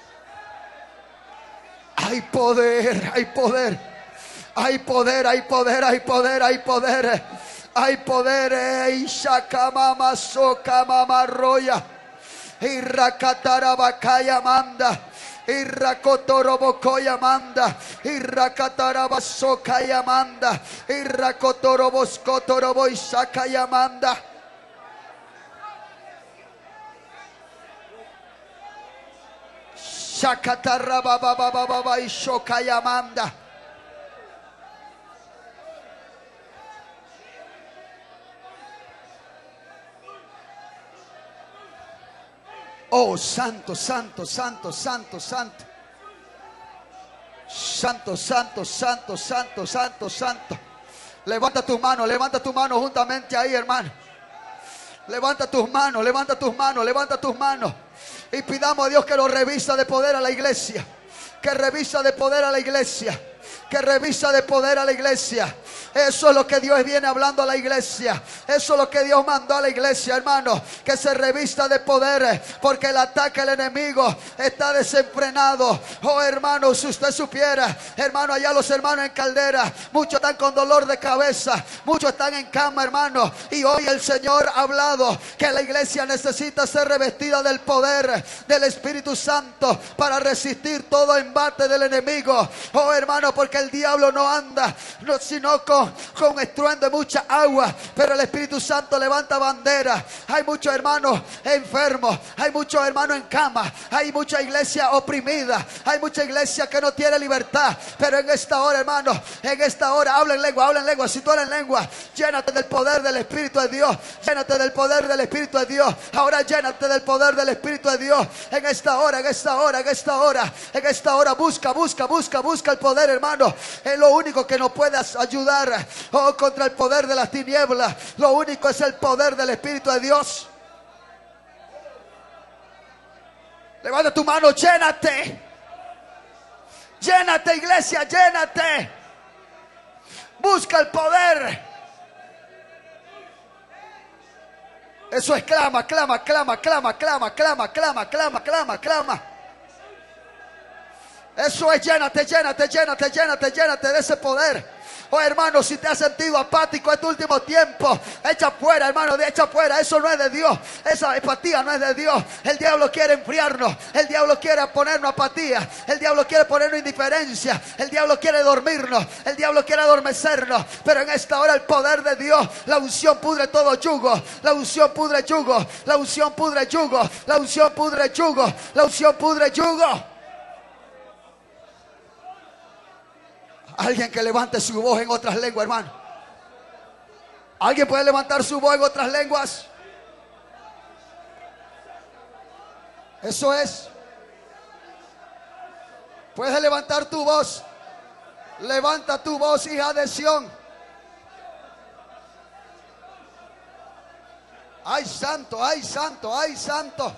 Hay poder, hay poder. Hay poder, hay poder, hay poder, hay poder. Hay poder. Ishakamama sokamama roya. Irrakatarabakaya manda. Irrakotorobokoya manda. Irrakatarabasokaya manda. Irrakotoroboskotoroboisakaya manda. Shakatarabababababa ishokaya manda. Oh, santo, santo, santo, santo, santo. Santo, santo, santo, santo, santo, santo. Levanta tus manos, levanta tus manos juntamente ahí, hermano. Levanta tus manos, levanta tus manos, levanta tus manos. Y pidamos a Dios que lo revisa de poder a la iglesia. Que revisa de poder a la iglesia. Que revisa de poder a la iglesia. Eso es lo que Dios viene hablando a la iglesia. Eso es lo que Dios mandó a la iglesia, hermano. Que se revista de poder. Porque el ataque al enemigo está desenfrenado. Oh, hermano, si usted supiera, hermano, allá los hermanos en Caldera, muchos están con dolor de cabeza. Muchos están en cama, hermano. Y hoy el Señor ha hablado que la iglesia necesita ser revestida del poder del Espíritu Santo para resistir todo embate del enemigo. Oh, hermano, porque el diablo no anda no, sino con, con estruendo de mucha agua, pero el Espíritu Santo levanta bandera. Hay muchos hermanos enfermos, hay muchos hermanos en cama, hay mucha iglesia oprimida, hay mucha iglesia que no tiene libertad. Pero en esta hora, hermano, en esta hora, habla en lengua, habla en lengua. Si tú hablas en lengua, llénate del poder del Espíritu de Dios. Llénate del poder del Espíritu de Dios. Ahora llénate del poder del Espíritu de Dios. En esta hora, en esta hora, en esta hora, en esta hora, busca, busca, busca, busca el poder, hermano. Es lo único que nos puede ayudar, oh, contra el poder de las tinieblas. Lo único es el poder del Espíritu de Dios. Levanta tu mano, llénate. Llénate, iglesia, llénate. Busca el poder. Eso es clama, clama, clama, clama, clama, clama, clama, clama, clama, clama. Eso es, llénate, llénate, llénate, llénate, llénate de ese poder. Oh, hermano, si te has sentido apático este último tiempo, echa fuera, hermano, echa fuera. Eso no es de Dios. Esa apatía no es de Dios. El diablo quiere enfriarnos. El diablo quiere ponernos apatía. El diablo quiere ponernos indiferencia. El diablo quiere dormirnos. El diablo quiere adormecernos. Pero en esta hora el poder de Dios, la unción pudre todo yugo. La unción pudre yugo. La unción pudre yugo. La unción pudre yugo. La unción pudre yugo. Alguien que levante su voz en otras lenguas, hermano. ¿Alguien puede levantar su voz en otras lenguas? Eso es. Puedes levantar tu voz. Levanta tu voz, hija de Sión. Ay, santo, ay, santo, ay, santo.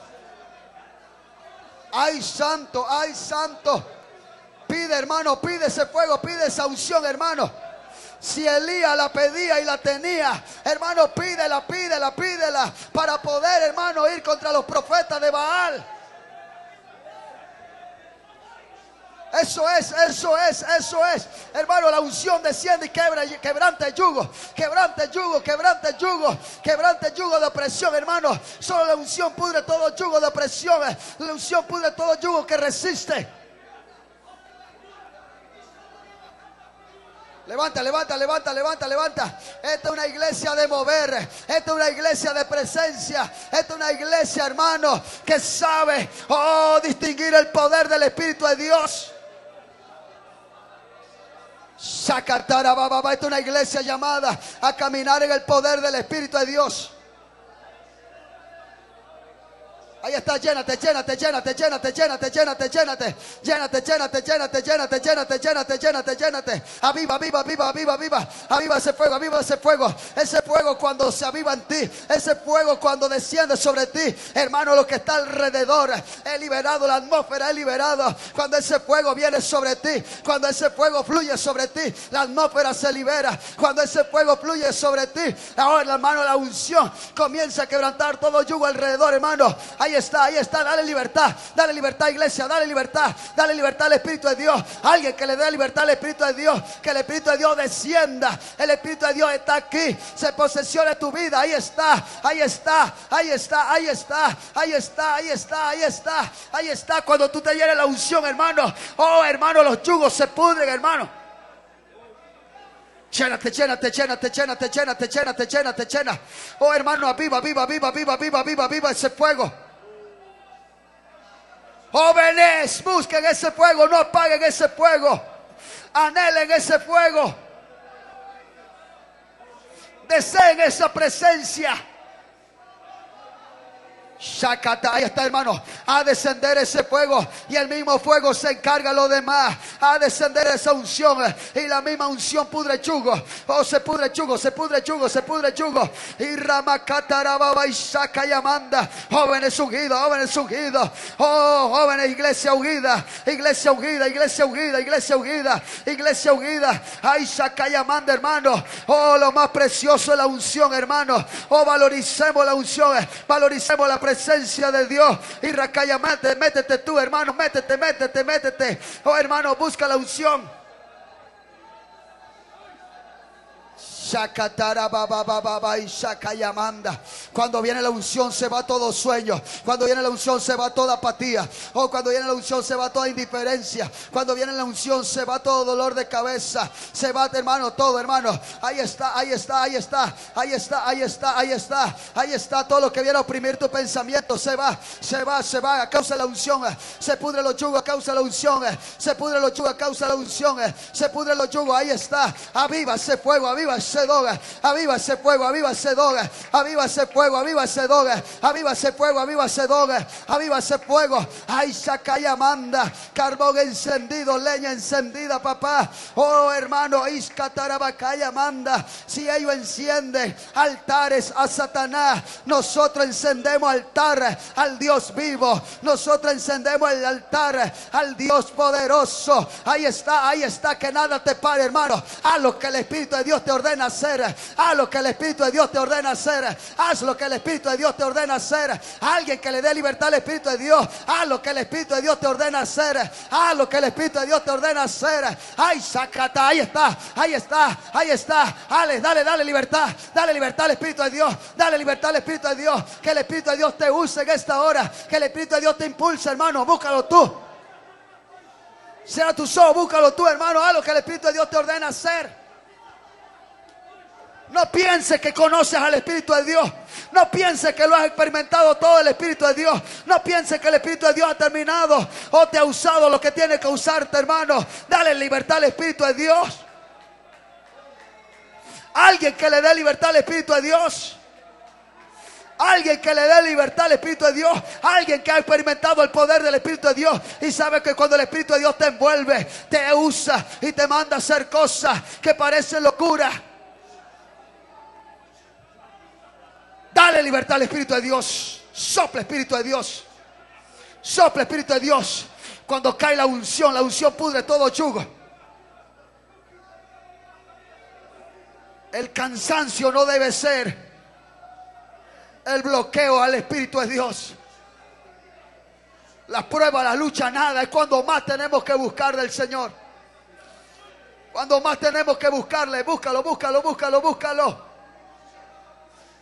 Ay, santo, ay, santo. Pide, hermano, pide ese fuego, pide esa unción, hermano. Si Elías la pedía y la tenía, hermano, pídela, pídela, pídela, para poder, hermano, ir contra los profetas de Baal. Eso es, eso es, eso es. Hermano, la unción desciende y quebra, quebranta el yugo, quebranta el yugo, quebranta el yugo, quebranta el yugo de opresión, hermano. Solo la unción pudre todo yugo de opresión. La unción pudre todo yugo que resiste. Levanta, levanta, levanta, levanta, levanta. Esta es una iglesia de mover. Esta es una iglesia de presencia. Esta es una iglesia, hermano, que sabe, oh, distinguir el poder del Espíritu de Dios. Shakatara Baba. Esta es una iglesia llamada a caminar en el poder del Espíritu de Dios. Ahí está, llénate, llénate, llénate, llénate, llénate, llénate, llénate, llénate, llénate, llénate, llénate, llénate, llénate, llénate, llénate. Aviva, aviva, aviva, aviva, aviva. Aviva ese fuego, aviva ese fuego. Ese fuego cuando se aviva en ti. Ese fuego cuando desciende sobre ti. Hermano, lo que está alrededor es liberado, la atmósfera es liberada. Cuando ese fuego viene sobre ti. Cuando ese fuego fluye sobre ti. La atmósfera se libera. Cuando ese fuego fluye sobre ti. Ahora, hermano, la unción comienza a quebrantar todo yugo alrededor, hermano. Ahí está, ahí está, dale libertad, dale libertad, iglesia, dale libertad, dale libertad al Espíritu de Dios. Alguien que le dé libertad al Espíritu de Dios, que el Espíritu de Dios descienda. El Espíritu de Dios está aquí, se posesione tu vida. Ahí está, ahí está, ahí está, ahí está, ahí está, ahí está, ahí está, ahí está. Cuando tú te llenes la unción, hermano, oh hermano, los yugos se pudren, hermano. Llénate, llénate, llénate, llénate, llénate, llénate, llénate, llénate. Oh hermano, aviva, viva, viva, viva, viva, viva, viva ese fuego. Jóvenes, busquen ese fuego, no apaguen ese fuego. Anhelen ese fuego. Deseen esa presencia. Shakata, ahí está, hermano. A descender ese fuego y el mismo fuego se encarga de lo demás. A descender esa unción y la misma unción pudre chugo. Oh, se pudre chugo, se pudre chugo, se pudre chugo. Y Ramakatarababa y Shaka y Amanda. Jóvenes ungidos, jóvenes ungidos. Oh, jóvenes, iglesia ungida, iglesia ungida, iglesia ungida, iglesia ungida, iglesia ungida. Ay, Shaka y Amanda, hermano. Oh, lo más precioso es la unción, hermano. Oh, valoricemos la unción, valoricemos la presencia de Dios. Y Rakaya, métete, métete tú, hermano, métete, métete, métete. Oh, hermano, busca la unción. Shakatara baba baba y Shakayamanda. Cuando viene la unción se va todo sueño. Cuando viene la unción se va toda apatía. Oh, cuando viene la unción se va toda indiferencia. Cuando viene la unción se va todo dolor de cabeza. Se va, hermano, todo, hermano. Ahí está, ahí está, ahí está, ahí está, ahí está, ahí está, ahí está. Todo lo que viene a oprimir tu pensamiento se va, se va, se va a causa de la unción. Se pudre los yugos a causa de la unción. Se pudre los yugos a causa de la unción. Se pudre los yugos, ahí está. Aviva ese fuego, aviva ese doga, aviva ese fuego, aviva ese doga, aviva ese fuego, aviva ese doga, aviva ese fuego, aviva ese doga, aviva ese fuego. Ay, Shakaya manda, carbón encendido, leña encendida, papá. Oh, hermano, Iskatarabakaya manda. Si ellos encienden altares a Satanás, nosotros encendemos altar al Dios vivo. Nosotros encendemos el altar al Dios poderoso. Ahí está, ahí está, que nada te pare, hermano. Haz lo que el Espíritu de Dios te ordena hacer. Haz lo que el Espíritu de Dios te ordena hacer. Haz lo que el Espíritu de Dios te ordena hacer. Alguien que le dé libertad al Espíritu de Dios. Haz lo que el Espíritu de Dios te ordena hacer. Haz lo que el Espíritu de Dios te ordena hacer. Ay, sacata, ahí está, ahí está, ahí está. Dale, dale, dale libertad. Dale libertad al Espíritu de Dios. Dale libertad al Espíritu de Dios. Que el Espíritu de Dios te use en esta hora. Que el Espíritu de Dios te impulse, hermano. Búscalo tú. Sea tu ojos, búscalo tú, hermano. Haz lo que el Espíritu de Dios te ordena hacer. No pienses que conoces al Espíritu de Dios. No pienses que lo has experimentado todo el Espíritu de Dios. No pienses que el Espíritu de Dios ha terminado o te ha usado lo que tiene que usarte, hermano. Dale libertad al Espíritu de Dios. Alguien que le dé libertad al Espíritu de Dios. Alguien que le dé libertad al Espíritu de Dios. Alguien que ha experimentado el poder del Espíritu de Dios y sabe que cuando el Espíritu de Dios te envuelve, te usa y te manda a hacer cosas que parecen locura. Dale libertad al Espíritu de Dios. Sopla, Espíritu de Dios. Sopla, Espíritu de Dios. Cuando cae la unción, la unción pudre todo yugo. El cansancio no debe ser el bloqueo al Espíritu de Dios. La prueba, la lucha, nada. Es cuando más tenemos que buscar del Señor. Cuando más tenemos que buscarle. Búscalo, búscalo, búscalo, búscalo.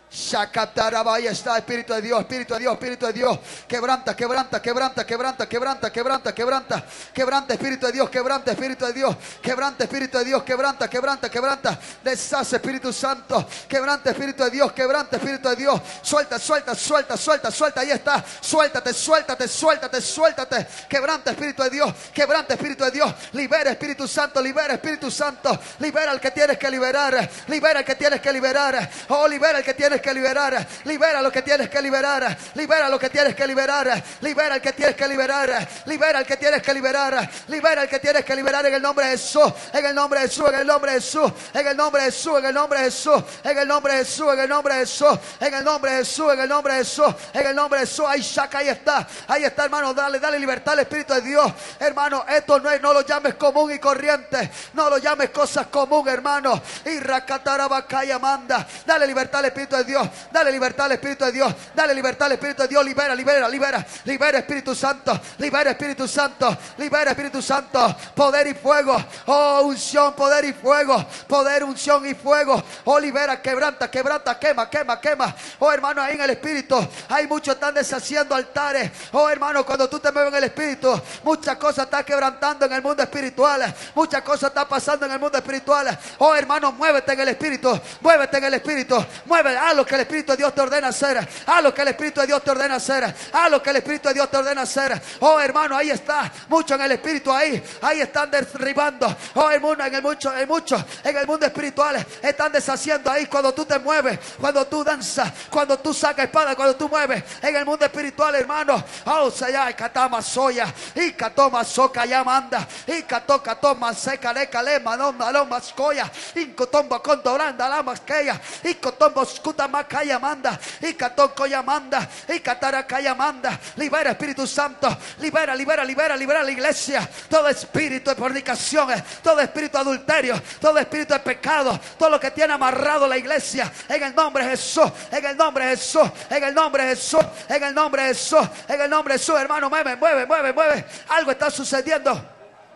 Shacataraba, ahí está, Espíritu de Dios, Espíritu de Dios, Espíritu de Dios. Quebranta, quebranta, quebranta, quebranta, quebranta, quebranta, quebranta, quebranta, Espíritu de Dios, quebranta, Espíritu de Dios, quebranta, Espíritu de Dios, quebranta, quebranta, quebranta. Deshace, Espíritu Santo, quebranta, Espíritu de Dios, quebranta, Espíritu de Dios. Suelta, suelta, suelta, suelta, suelta, ahí está. Suéltate, suéltate, suéltate, suéltate. Quebranta, Espíritu de Dios, quebranta, Espíritu de Dios. Libera, Espíritu Santo, libera, Espíritu Santo. Libera al que tienes que liberar, libera al que tienes que liberar. Oh, libera al que tienes que liberar, libera lo que tienes que liberar, libera lo que tienes que liberar, libera el que tienes que liberar, libera el que tienes que liberar, libera el que tienes que liberar en el nombre de Jesús, en el nombre de Jesús, en el nombre de Jesús, en el nombre de Jesús, en el nombre de Jesús, en el nombre de Jesús, en el nombre de Jesús, en el nombre de Jesús, en el nombre de Jesús, en el nombre de Jesús. Ahí saca, ahí está, ahí está, hermano, dale, dale libertad al Espíritu de Dios, hermano. Esto no es, no lo llames común y corriente, no lo llames cosas comunes, hermano. Y racatarabacaya manda, dale libertad al Espíritu de Dios. Dale libertad al Espíritu de Dios. Dale libertad al Espíritu de Dios. Libera, libera, libera. Libera, Espíritu Santo. Libera, Espíritu Santo. Libera, Espíritu Santo. Poder y fuego. Oh, unción, poder y fuego. Poder, unción y fuego. Oh, libera, quebranta, quebranta, quema, quema, quema. Oh, hermano, ahí en el Espíritu hay muchos están deshaciendo altares. Oh, hermano, cuando tú te mueves en el Espíritu, muchas cosas están quebrantando en el mundo espiritual. Muchas cosas están pasando en el mundo espiritual. Oh, hermano, muévete en el Espíritu. Muévete en el Espíritu. Muévete a lo que el Espíritu de Dios te ordena hacer, a lo que el Espíritu de Dios te ordena hacer, a lo que el Espíritu de Dios te ordena hacer. Oh, hermano, ahí está, mucho en el Espíritu, ahí, ahí están derribando. Oh, hermano, en el mucho, en mucho, en el mundo espiritual están deshaciendo ahí cuando tú te mueves, cuando tú danzas, cuando tú sacas espada, cuando tú mueves en el mundo espiritual, hermano. Oh, saya, katama soya, y katoma soca ya manda, y katoka toma seca le calema, no maloma scoya, y cotombo condoranda la masqueya, y cotombo scuta macaya manda, y catoko yamanda, y cataracaya manda. Libera, Espíritu Santo, libera, libera, libera, libera la iglesia. Todo espíritu de fornicación, todo espíritu de adulterio, todo espíritu de pecado, todo lo que tiene amarrado la iglesia, en el nombre de Jesús, en el nombre de Jesús, en el nombre de Jesús, en el nombre de Jesús, en el nombre de Jesús, hermano, mueve, mueve, mueve, mueve. Algo está sucediendo.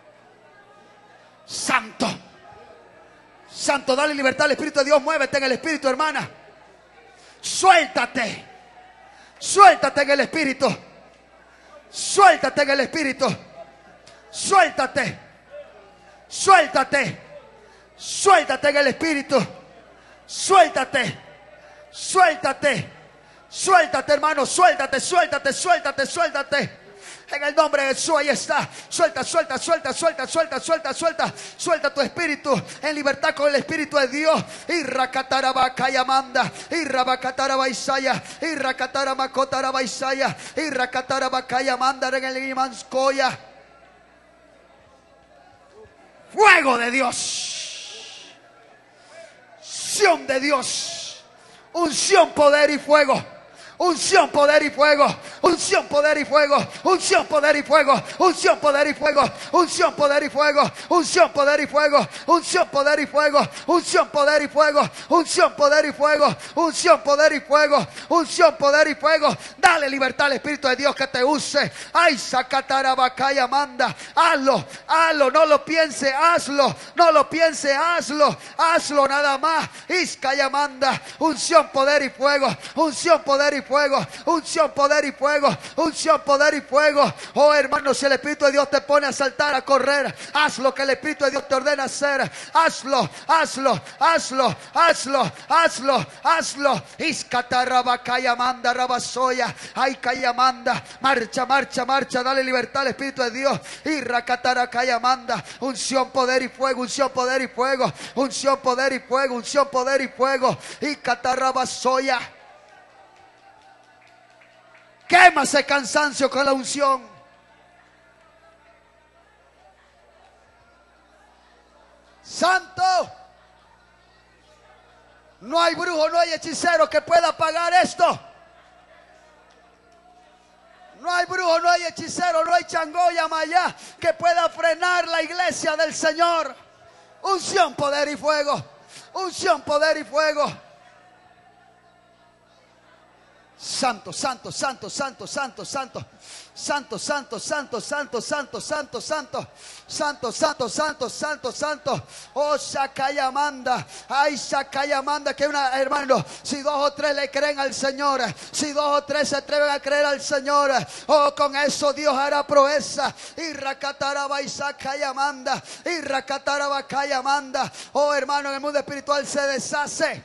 Santo, Santo, dale libertad al Espíritu de Dios. Muévete en el Espíritu, hermana. Suéltate, suéltate en el Espíritu, suéltate en el Espíritu, suéltate, suéltate, suéltate en el Espíritu, suéltate, suéltate, suéltate, hermano, suéltate, suéltate, suéltate, suéltate. En el nombre de Jesús, ahí está. Suelta, suelta, suelta, suelta, suelta, suelta, suelta. Suelta tu espíritu en libertad con el Espíritu de Dios. Y racatarabacayamanda. Y rabacatarabaisaya. Y racatarabacotarabaisaya. Y racatarabacayamanda en el imanscoya. Fuego de Dios. Unción de Dios. Unción, poder y fuego. Unción, poder y fuego. Unción, poder y fuego. Unción, poder y fuego. Unción, poder y fuego. Unción, poder y fuego. Unción, poder y fuego. Unción, poder y fuego. Unción, poder y fuego. Unción, poder y fuego. Unción, poder y fuego. Unción, poder y fuego. Dale libertad al Espíritu de Dios que te use. Ay, sacatarabacaya manda. Hazlo, hazlo, no lo piense, hazlo. No lo piense, hazlo. Hazlo nada más. Iscaya manda. Unción, poder y fuego. Unción, poder y fuego. Fuego, unción, poder y fuego, unción, poder y fuego. Oh, hermano, si el Espíritu de Dios te pone a saltar, a correr, haz lo que el Espíritu de Dios te ordena hacer. Hazlo, hazlo, hazlo, hazlo, hazlo, hazlo. Iscatarabacaya manda rabasoya. Ay, cayamanda. Marcha, marcha, marcha. Dale libertad al Espíritu de Dios. Y racataracaya manda. Unción, poder y fuego, unción, poder y fuego, unción, poder y fuego, unción, poder y fuego. Y catarabasoya. Quema ese cansancio con la unción. Santo. No hay brujo, no hay hechicero que pueda apagar esto. No hay brujo, no hay hechicero, no hay changó, yamayá que pueda frenar la iglesia del Señor. Unción, poder y fuego. Unción, poder y fuego. Santo, santo, santo, santo, santo, santo. Santo, santo, santo, santo, santo, santo, santo, santo, santo, santo, santo, santo. Oh, Shakayamanda. Ay, Shakayamanda, que una, hermano, si dos o tres le creen al Señor, si dos o tres se atreven a creer al Señor, oh, con eso Dios hará proeza. Y Rakataraba y Shakayamanda. Y Rakataraba Kayamanda. Oh, hermano, en el mundo espiritual se deshace.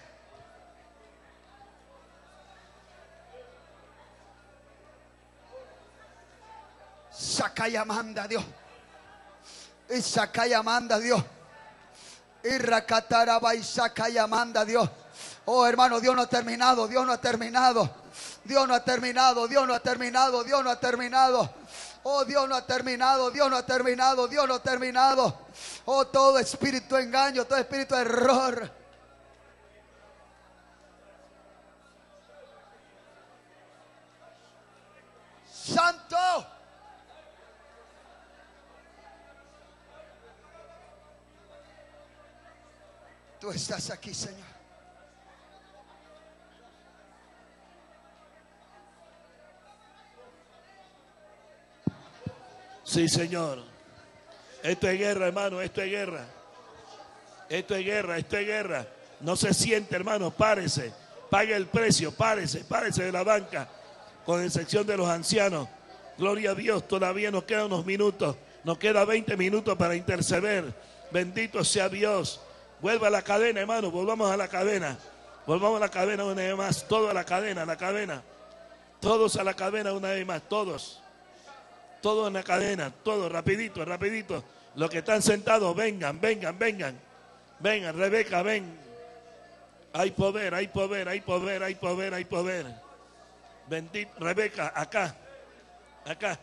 Shakayamanda, Dios. Y Shakayamanda, Dios. Y Rakataraba y Shakayamanda, Dios. Oh, hermano, Dios no ha terminado. Dios no ha terminado. Dios no ha terminado. Dios no ha terminado. Dios no ha terminado. Oh, Dios no ha terminado. Dios no ha terminado. Dios no ha terminado. Oh, todo espíritu de engaño, todo espíritu de error. Santo. Tú estás aquí, Señor. Sí, Señor. Esto es guerra, hermano. Esto es guerra. Esto es guerra. Esto es guerra. No se siente, hermano. Párese. Pague el precio. Párese. Párese de la banca. Con excepción de los ancianos. Gloria a Dios. Todavía nos quedan unos minutos. Nos queda veinte minutos para interceder. Bendito sea Dios. Vuelva a la cadena, hermano. Volvamos a la cadena. Volvamos a la cadena una vez más. Todos a la cadena, a la cadena. Todos a la cadena una vez más. Todos. Todos en la cadena. Todos. Rapidito, rapidito. Los que están sentados, vengan, vengan, vengan. Vengan, Rebeca, ven. Hay poder, hay poder, hay poder, hay poder, hay poder. Bendito. Rebeca, acá. Acá.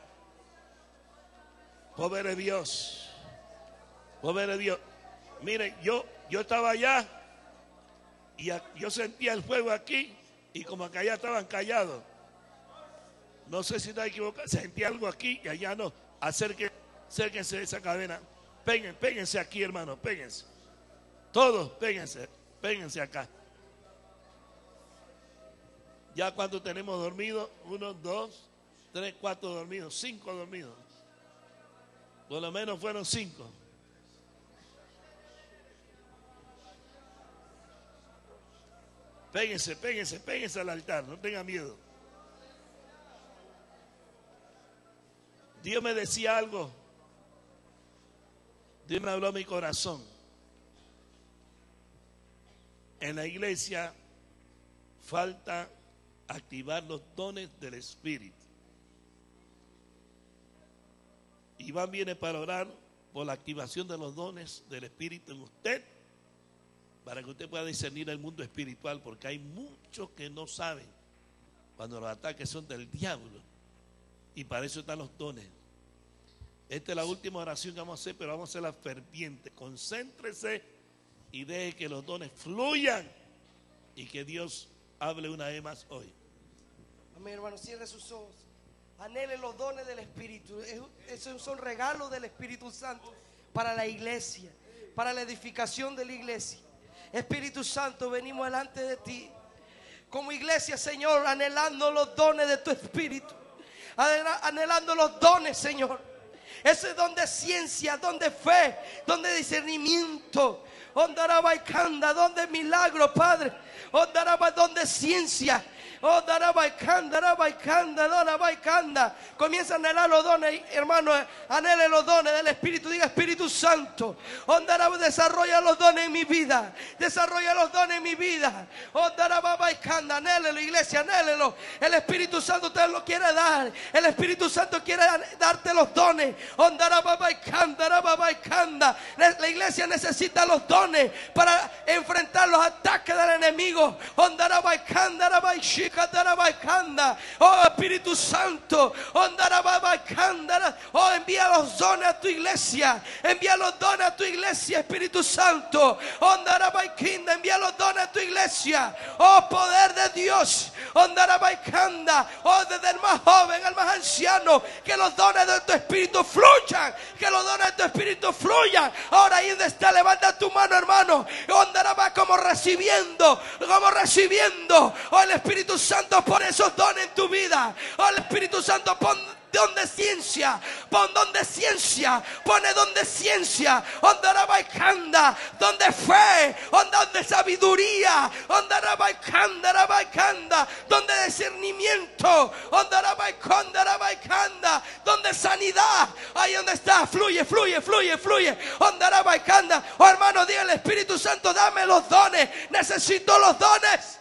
Poder de Dios. Poder de Dios. Mire, yo, yo estaba allá y a, yo sentía el fuego aquí y como que allá estaban callados. No sé si está equivocado, sentí algo aquí y allá no. Acérquense, acérquense de esa cadena. Péguense, péguense aquí, hermano, péguense. Todos, péguense, péguense acá. Ya cuando tenemos dormidos, uno, dos, tres, cuatro dormidos, cinco dormidos. Por lo menos fueron cinco. Péguense, péguense, péguense al altar, no tengan miedo. Dios me decía algo. Dios me habló a mi corazón. En la iglesia falta activar los dones del Espíritu. Iván viene para orar por la activación de los dones del Espíritu en usted, para que usted pueda discernir el mundo espiritual, porque hay muchos que no saben cuando los ataques son del diablo, y para eso están los dones. Esta es la última oración que vamos a hacer, pero vamos a hacerla ferviente. Concéntrese y deje que los dones fluyan y que Dios hable una vez más hoy. Amén, hermano, cierre sus ojos. Anhele los dones del Espíritu. Esos son regalos del Espíritu Santo para la iglesia, para la edificación de la iglesia. Espíritu Santo, venimos delante de ti como iglesia, Señor, anhelando los dones de tu Espíritu, anhelando los dones, Señor. Ese don de ciencia, don de fe, don de discernimiento, don de milagro, Padre, don de ciencia. Oh, darabaikanda, darabaikanda, darabaikanda. Comienza a anhelar los dones, hermano. Anhele los dones del Espíritu. Diga: Espíritu Santo, oh, darab, desarrolla los dones en mi vida. Desarrolla los dones en mi vida. Oh, darabaikanda, anhélelo, iglesia, anhélelo. El Espíritu Santo te lo quiere dar. El Espíritu Santo quiere darte los dones. Oh, darabaikanda, darabaikanda. La iglesia necesita los dones para enfrentar los ataques del enemigo. Oh, darabaikanda, darabaikanda. Oh, Espíritu Santo, oh, envía los dones a tu iglesia. Envía los dones a tu iglesia, Espíritu Santo. Oh, envía los dones a tu iglesia. Oh, poder de Dios. Oh, desde el más joven al más anciano, que los dones de tu Espíritu fluyan. Que los dones de tu Espíritu fluyan. Ahora ahí donde está, levanta tu mano, hermano. Oh, como recibiendo como recibiendo. Oh, el Espíritu Santo pone esos dones en tu vida. Oh, el Espíritu Santo pone don de ciencia, pon don de ciencia, pone don de ciencia, onda rabaicanda, don de fe, onda de sabiduría, onda rabaicanda, rabaicanda, don de discernimiento, onda rabaiconda, rabaicanda, don de sanidad. Ahí donde está, fluye, fluye, fluye, fluye, onda rabaicanda. Oh, hermano, diga al Espíritu Santo, dame los dones, necesito los dones.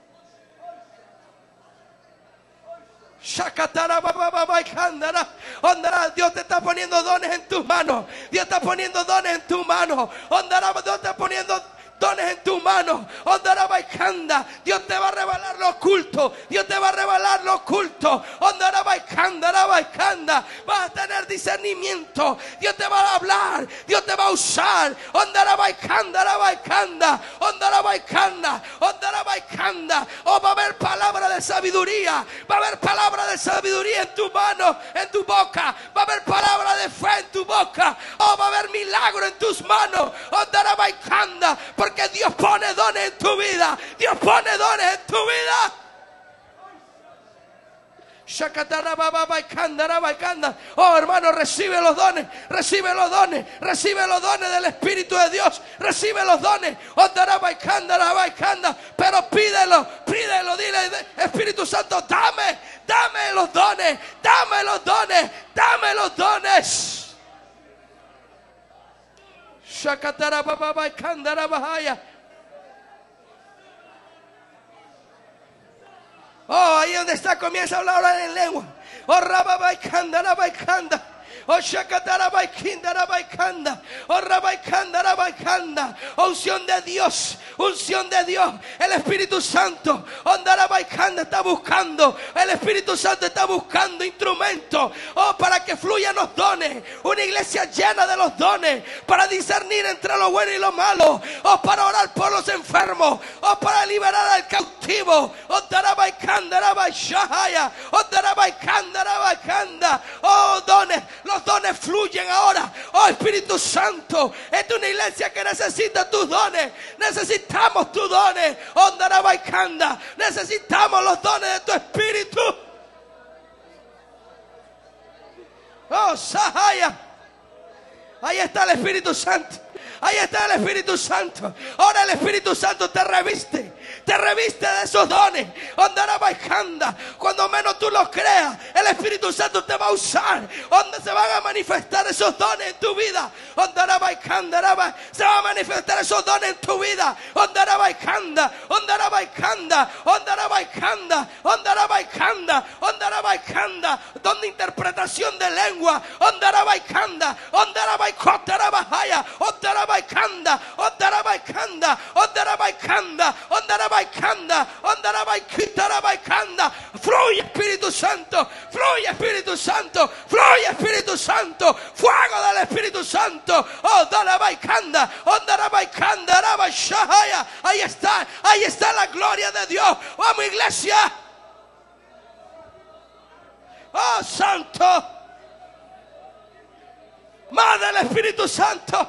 Dios te está poniendo dones en tus manos. Dios está poniendo dones en tus manos. Dios está poniendo dones en tu mano. Dios te va a revelar lo oculto. Dios te va a revelar lo oculto. Vas a tener discernimiento. Dios te va a hablar. Dios te va a usar. Oh, va a haber palabra de sabiduría. Va a haber palabra de sabiduría en tu mano, en tu boca. Va a haber palabra de fe en tu boca. Oh, va a haber milagro en tus manos. Porque Dios pone dones en tu vida. Dios pone dones en tu vida. Oh, hermano, recibe los dones, recibe los dones, recibe los dones del Espíritu de Dios, recibe los dones. Pero pídelo, pídelo, dile, Espíritu Santo, dame, dame los dones, dame los dones, dame los dones. Oh, ahí donde está, comienza a hablar en lengua. Oh, rababaikanda, rabaikanda. Oh, shakatarabaikanda, rabaikanda. Oh, rabaikanda, rabaikanda. Oh, unción de Dios, unción de Dios. El Espíritu Santo, ondarabaikanda, está buscando. El Espíritu Santo está buscando instrumentos. Oh, para que fluyan los dones. Una iglesia llena de los dones. Para discernir entre lo bueno y lo malo. Oh, para orar por los enfermos. Oh, para liberar al cautivo. Oh, ondarabaikanda, rabaishahaya. Oh, ondarabaikanda, rabaikanda. Oh, dones. Los dones fluyen ahora. Oh, Espíritu Santo, esta es una iglesia que necesita tus dones. Necesitamos tus dones. Onda rabaikanda. Necesitamos los dones de tu Espíritu. Oh, Sahaya. Ahí está el Espíritu Santo. Ahí está el Espíritu Santo. Ahora el Espíritu Santo te reviste. Te reviste de esos dones. Cuando menos tú los creas, el Espíritu Santo te va a usar. Donde se van a manifestar esos dones en tu vida. Se van a manifestar esos dones en tu vida. Donde interpretación de lengua. Ondarabaikanda, ondarabaikanda, ondarabaikanda, ondarabaikanda, ondarabaikanda. Fluye Espíritu Santo, fluye Espíritu Santo, fluye Espíritu Santo, fuego del Espíritu Santo. Ondarabaikanda, ondarabaikanda, rabashahaya. Ahí está, ahí está la gloria de Dios. Vamos, iglesia. Oh, Santo. Más del Espíritu Santo.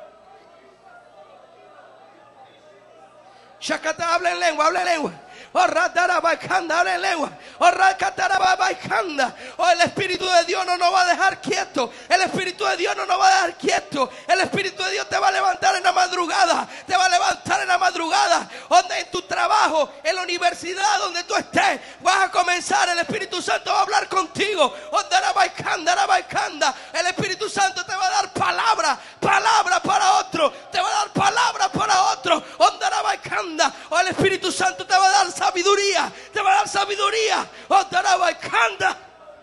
Shakata, habla en lengua, habla en lengua. Oh, ratarabaikanda, habla en lengua. Oh, rakatarabaikanda. Oh, el Espíritu de Dios no nos va a dejar quieto. El Espíritu de Dios no nos va a dejar quieto. El Espíritu de Dios te va a levantar en la madrugada. Te va a levantar en la madrugada. Donde en tu trabajo, en la universidad, donde tú estés, vas a comenzar. El Espíritu Santo va a hablar contigo. Oh, darabaikanda, darabaikanda. El Espíritu Santo te va a dar palabra, palabra para otro. Te va a dar palabra para otro. Oh, darabaikanda. Oh, el Espíritu Santo te va a dar sabiduría, te va a dar sabiduría. Oh, darabaikanda.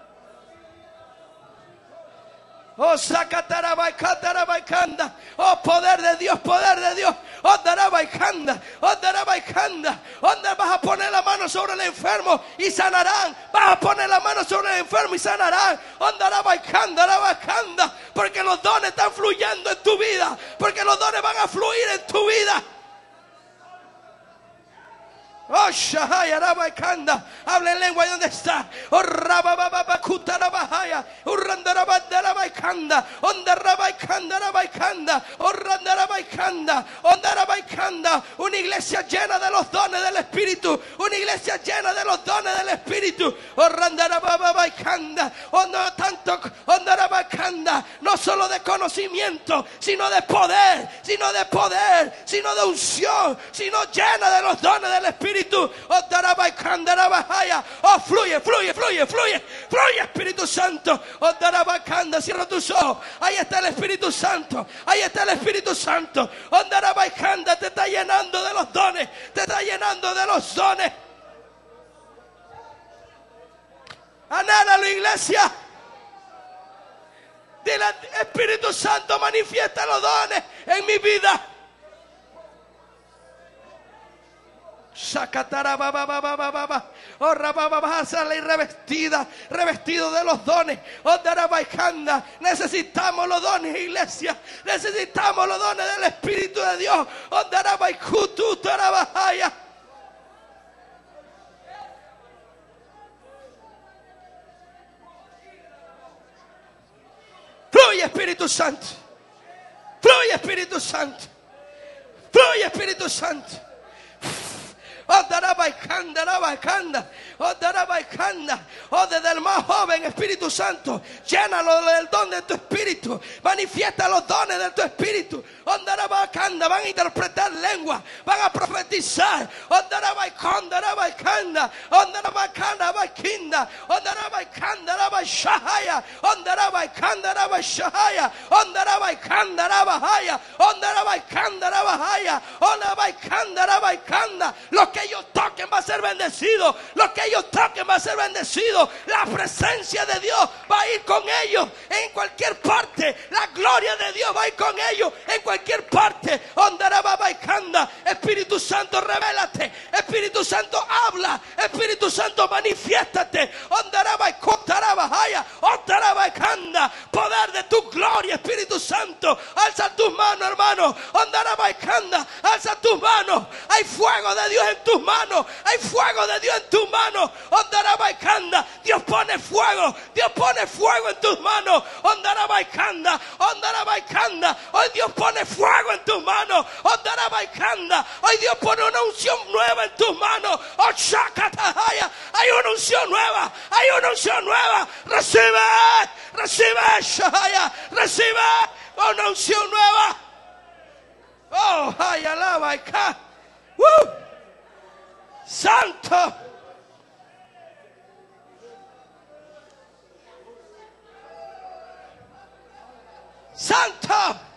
Oh, sakatarabaikanda. Oh, poder de Dios, poder de Dios. Oh, darabaikanda. Oh, darabaikanda. ¿Dónde vas a poner la mano sobre el enfermo y sanarán? Vas a poner la mano sobre el enfermo y sanarán. Oh, darabaikanda, darabaikanda. Porque los dones están fluyendo en tu vida. Porque los dones van a fluir en tu vida. Oh, Shahaya, Rabaikanda. Habla en lengua. ¿Y dónde está? Oh, Rabababakuta, Rabahaya. Urrandarabanda, Rabaikanda. Onda Rabaikanda, Rabaikanda. Oh, Randarabaikanda. Onda Rabaikanda. Una iglesia llena de los dones del Espíritu. Una iglesia llena de los dones del Espíritu. Oh, Randarababaikanda. Onda tanto. Onda Rabaikanda. No solo de conocimiento, sino de poder. Sino de poder. Sino de unción. Sino llena de los dones del Espíritu. Oh, Darabaikanda, Rabahaya. Oh, fluye, fluye, fluye, fluye. Fluye, Espíritu Santo. Oh, Darabaikanda, cierra tus ojos. Ahí está el Espíritu Santo. Ahí está el Espíritu Santo. Oh, Darabaikanda, te está llenando de los dones. Te está llenando de los dones. Anhélalo, iglesia. Dile, Espíritu Santo, manifiesta los dones en mi vida. Shakatara baba baba baba. Oh, rababa, vas a salir revestida, revestido de los dones. Oh, Darabaikanda. Necesitamos los dones, iglesia. Necesitamos los dones del Espíritu de Dios. Oh, Darabaikutu, Darabahaya. Fluye, Espíritu Santo. Fluye, Espíritu Santo. Fluye, Espíritu Santo. Oh, Darabaikanda, Darabaikanda. Oh, Darabaikanda. Oh, desde el más joven, Espíritu Santo, llénalo del don de tu Espíritu. Manifiesta los dones de tu Espíritu. Oh, Darabaikanda. Van a interpretar lengua. Van a profetizar. Oh, Darabaikanda, Darabaikanda. Oh, Darabaikanda, Darabaikanda. Oh, Darabaikanda, Darabaishahaya. Oh, Darabaikanda, Darabaishahaya. Oh, Darabaikanda, Darabahaya. Oh, Darabaikanda, Darabahaya. Oh, Darabaikanda, Darabaikanda. Los que ellos toquen va a ser bendecido. Los que ellos toquen va a ser bendecido. La presencia de Dios va a ir con ellos en cualquier parte. La gloria de Dios va a ir con ellos en cualquier parte. Espíritu Santo, revélate. Espíritu Santo, habla. Espíritu Santo, manifiéstate. Poder de tu gloria, Espíritu Santo. Alza tus manos, hermano. Alza tus manos. Hay fuego de Dios en tus manos. Hay fuego de Dios en tus manos. Ondarabaikanda. Dios pone fuego. Dios pone fuego en tus manos. Ondarabaikanda. Ondarabaikanda. Hoy Dios pone fuego en tus manos. Ondarabaikanda. Hoy Dios pone una unción nueva en tus manos. Oh, Shakatahaya. Hay una unción nueva. Hay una unción nueva. Recibe. Recibe. Shahaya. Recibe una unción nueva. Oh, ay, alaba acá. ¡Uh! Santo. Santo.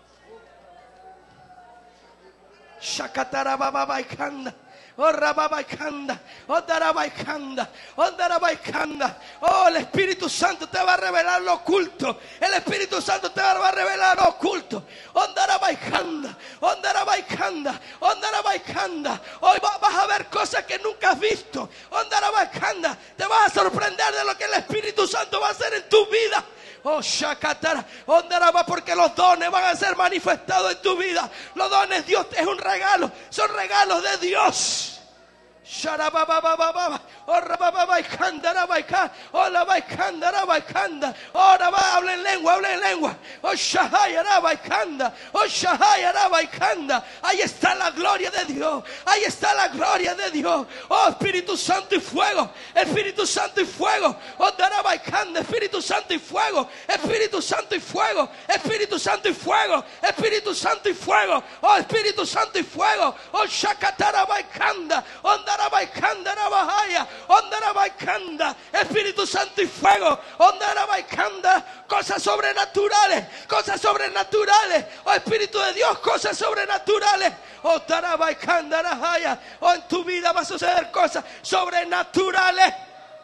Shakatara baba baikanda. Oh, Rababaikanda, oh, Darabaikanda, oh, Darabaikanda. Oh, el Espíritu Santo te va a revelar lo oculto. El Espíritu Santo te va a revelar lo oculto. Oh, Darabaikanda, oh, Darabaikanda, oh, Darabaikanda. Hoy vas a ver cosas que nunca has visto. Oh, Darabaikanda, te vas a sorprender de lo que el Espíritu Santo va a hacer en tu vida. Oh, Shakatara, oh, Daraba, porque los dones van a ser manifestados en tu vida. Los dones, Dios es un regalo, son regalos de Dios. Sharabababababa, oh, Rababaikanda, Rabaikanda, oh, Rabaikanda, Rabaikanda, oh, Rabba, habla en lengua, habla en lengua, oh, Shahaya, Rabaikanda, oh, Shahaya, Rabaikanda. Ahí está la gloria de Dios, ahí está la gloria de Dios. Oh, Espíritu Santo y fuego, Espíritu Santo y fuego, oh, Darabaikanda, Espíritu Santo y fuego, Espíritu Santo y fuego, Espíritu Santo y fuego, Espíritu Santo y fuego, oh, Espíritu Santo y fuego, oh, Shakatarabaikanda, oh, Darabaikanda, Rabahaya, oh, Darabaikanda, Espíritu Santo y fuego, oh, Darabaikanda, cosas sobrenaturales, cosas sobrenaturales, oh, Espíritu de Dios, cosas sobrenaturales, oh, Darabaikanda, Rabahaya, oh, en tu vida va a suceder cosas sobrenaturales.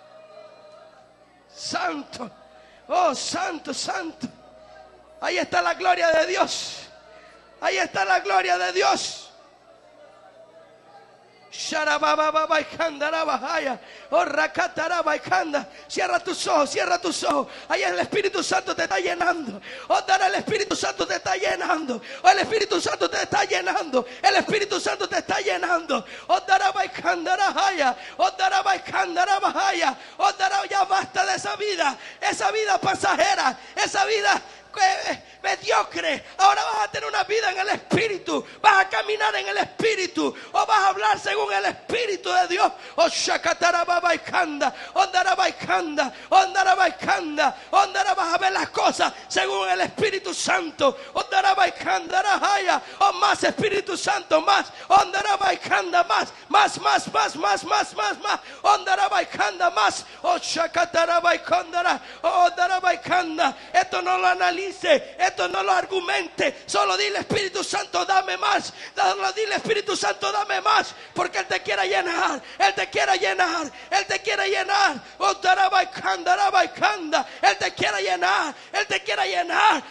Santo, oh, santo, santo. Ahí está la gloria de Dios. Ahí está la gloria de Dios. Cierra tus ojos, cierra tus ojos. Ahí el Espíritu Santo te está llenando. Oh, dará el Espíritu Santo te está llenando. Oh, el Espíritu Santo te está llenando. El Espíritu Santo te está llenando. Oh, dará baikandarahaya. Oh, dará baikandarabahaya. Oh, dará, ya basta de esa vida. Esa vida pasajera. Esa vida mediocre. Ahora vas a tener una vida en el Espíritu. Vas a caminar en el Espíritu. O vas a hablar según el Espíritu de Dios. O shakatarababaikanda. Ondarabaikanda. Ondarabaikanda. Ondara, vas a ver las cosas según el Espíritu Santo. Ondarabaikanda rahaya. O más Espíritu Santo, más. Ondarabaikanda, más. Más, más, más, más, más, más, más. Ondarabaikanda, más. O shakatarabaikandara. Ondarabaikanda. Esto no lo analiza. Esto no lo argumente. Solo dile, Espíritu Santo, dame más. Solo dile, Espíritu Santo, dame más. Porque Él te quiere llenar. Él te quiere llenar. Él te quiere llenar. Él te quiere llenar. Él te quiere llenar.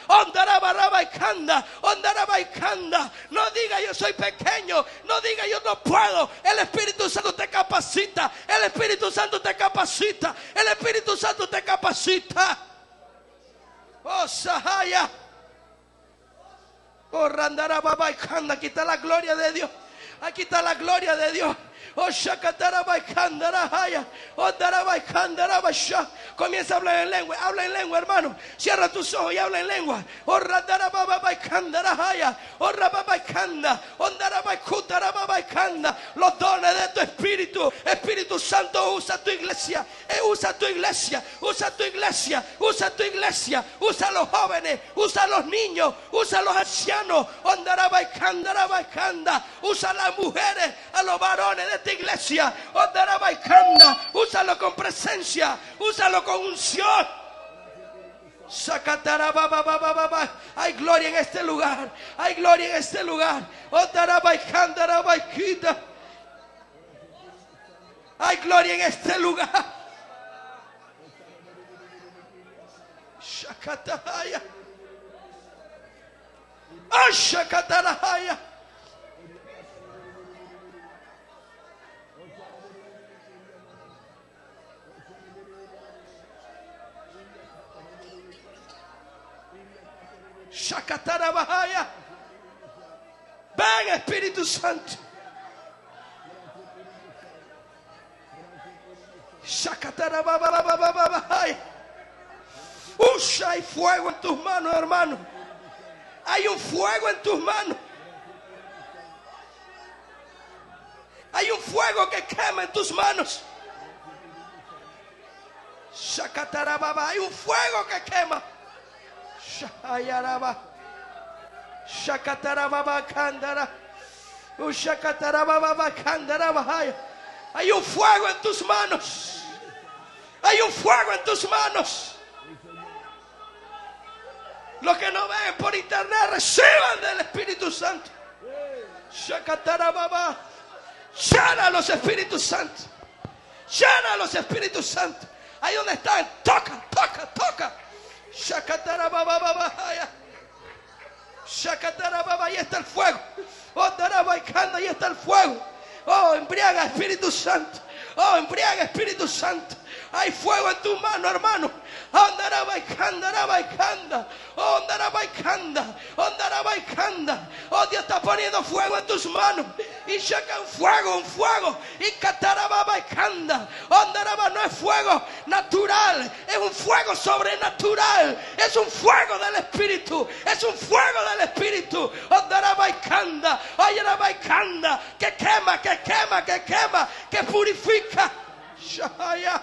No diga yo soy pequeño. No diga yo no puedo. El Espíritu Santo te capacita. El Espíritu Santo te capacita. El Espíritu Santo te capacita. Oh, Sahaya. Oh, Randara Babaikanda. Aquí está la gloria de Dios. Aquí está la gloria de Dios. Oh, Shakatara Baikandara Haya. Oh, Darabaikandara Basha. Comienza a hablar en lengua. Habla en lengua, hermano. Cierra tus ojos y habla en lengua. Oh, Randara Babaikandara Haya. Oh, Rababaikanda. Oh, Darabaikutara Babaikanda. Los dones de tu Espíritu. Espíritu Santo, usa tu iglesia. Eh, usa tu iglesia. Usa tu iglesia. Usa tu iglesia. Usa a los jóvenes. Usa a los niños. Usa a los ancianos. Oh, Darabaikandara Baikanda. Usa a las mujeres. A los varones de tu iglesia. Oh, Darabaikanda. Úsalo con presencia. Úsalo con unción. Hay gloria en este lugar. Hay gloria en este lugar. Oh, Darabaikanda, Darabaikita. Hay gloria en este lugar. Shakatahaya. Oh, Shakatarahaya. Shakatara Bahaya. Ven, Espíritu Santo. Shakatara Bahaya. Usha, hay fuego en tus manos, hermano. Hay un fuego en tus manos. Hay un fuego que quema en tus manos. Shakatara Bahaya. Hay un fuego que quema. Shayaraba. Shakatarababa Kandara. Ushakatarababa Kandara Bahaya. Hay un fuego en tus manos. Hay un fuego en tus manos. Los que no ven por internet, reciban del Espíritu Santo. Shakatarababa. Llena los Espíritus Santos. Llena los Espíritus Santos. Ahí donde están, toca, toca, toca. Shakatara baba baba. Shakatara baba, ahí está el fuego. Oh, Darabaikanda, ahí está el fuego. Oh, embriaga Espíritu Santo. Oh, embriaga Espíritu Santo. Hay fuego en tu mano, hermano. Ondarabaikanda, Darabaikanda. Ondarabaikanda, Ondarabaikanda. Oh, Dios está poniendo fuego en tus manos. Y saca un fuego, un fuego. Y Catarabaikanda. Ondaraba no es fuego natural, es un fuego sobrenatural. Es un fuego del Espíritu. Es un fuego del Espíritu. Ondarabaikanda, Oyarabaikanda. Que quema, que quema, que quema, que purifica. Shaya.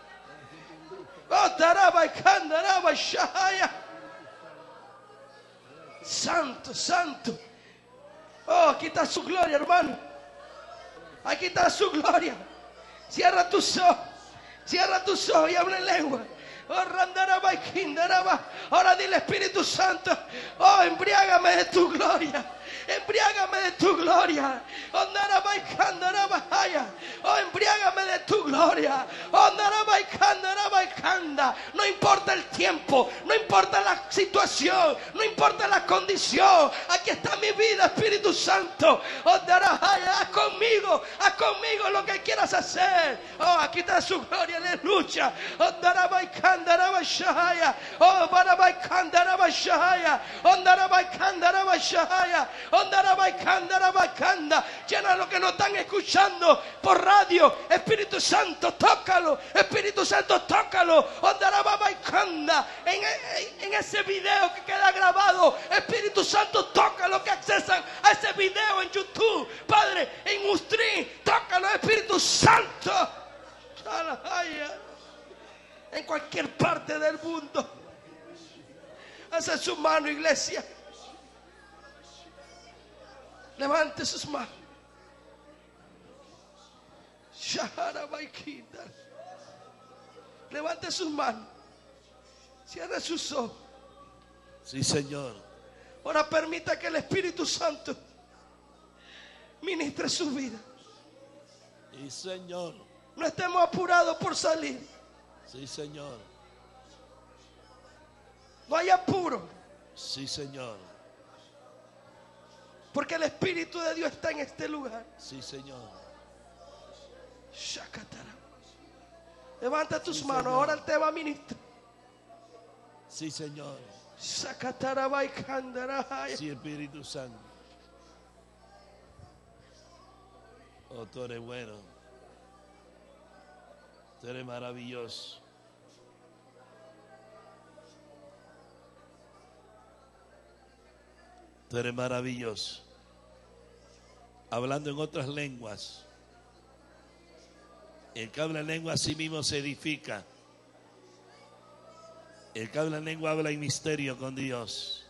Santo, santo. Oh, aquí está su gloria, hermano. Aquí está su gloria. Cierra tus ojos. Cierra tus ojos y habla en lengua. Oh, ahora dile, Espíritu Santo, oh, embriágame de tu gloria. Embriágame de tu gloria. Oh, embriágame de tu gloria. Oh, Canda. No importa el tiempo, no importa la situación, no importa la condición. Aquí está mi vida, Espíritu Santo. Oh, Darahaya, haz conmigo, haz conmigo lo que quieras hacer. Oh, aquí está su gloria, aleluya. Oh, Darabai Kanda, Darabai Shahaya. Oh, Barabai Kanda, Darabai Shahaya. Oh, Darabai Kanda, Darabai Shahaya. Oh, Darabai Kanda, Darabai Kanda. Llena lo que nos están escuchando por radio. Espíritu Santo, tócalo. Espíritu Santo, tócalo. Oh, Darabai Kanda. En, en, en ese video que queda grabado, Espíritu Santo, tócalo, que accesan a ese video en YouTube. Padre, en Ustream, tócalo, Espíritu Santo. En cualquier parte del mundo. Hace su mano, iglesia. Levante sus manos. Levante sus manos. Cierre sus ojos. Sí, Señor. Ahora permita que el Espíritu Santo ministre su vida. Sí, Señor. No estemos apurados por salir. Sí, Señor. No hay apuro. Sí, Señor. Porque el Espíritu de Dios está en este lugar. Sí, Señor. Shakatara. Levanta tus Sí, manos. Señor. Ahora Él te va a ministrar. Sí, Señor. Shakatara Vaikandara. Sí, Espíritu Santo. Oh, tú eres bueno. Tú eres maravilloso. Tú eres maravilloso. Hablando en otras lenguas. El que habla en lengua a sí mismo se edifica. El que habla en lengua habla en misterio con Dios.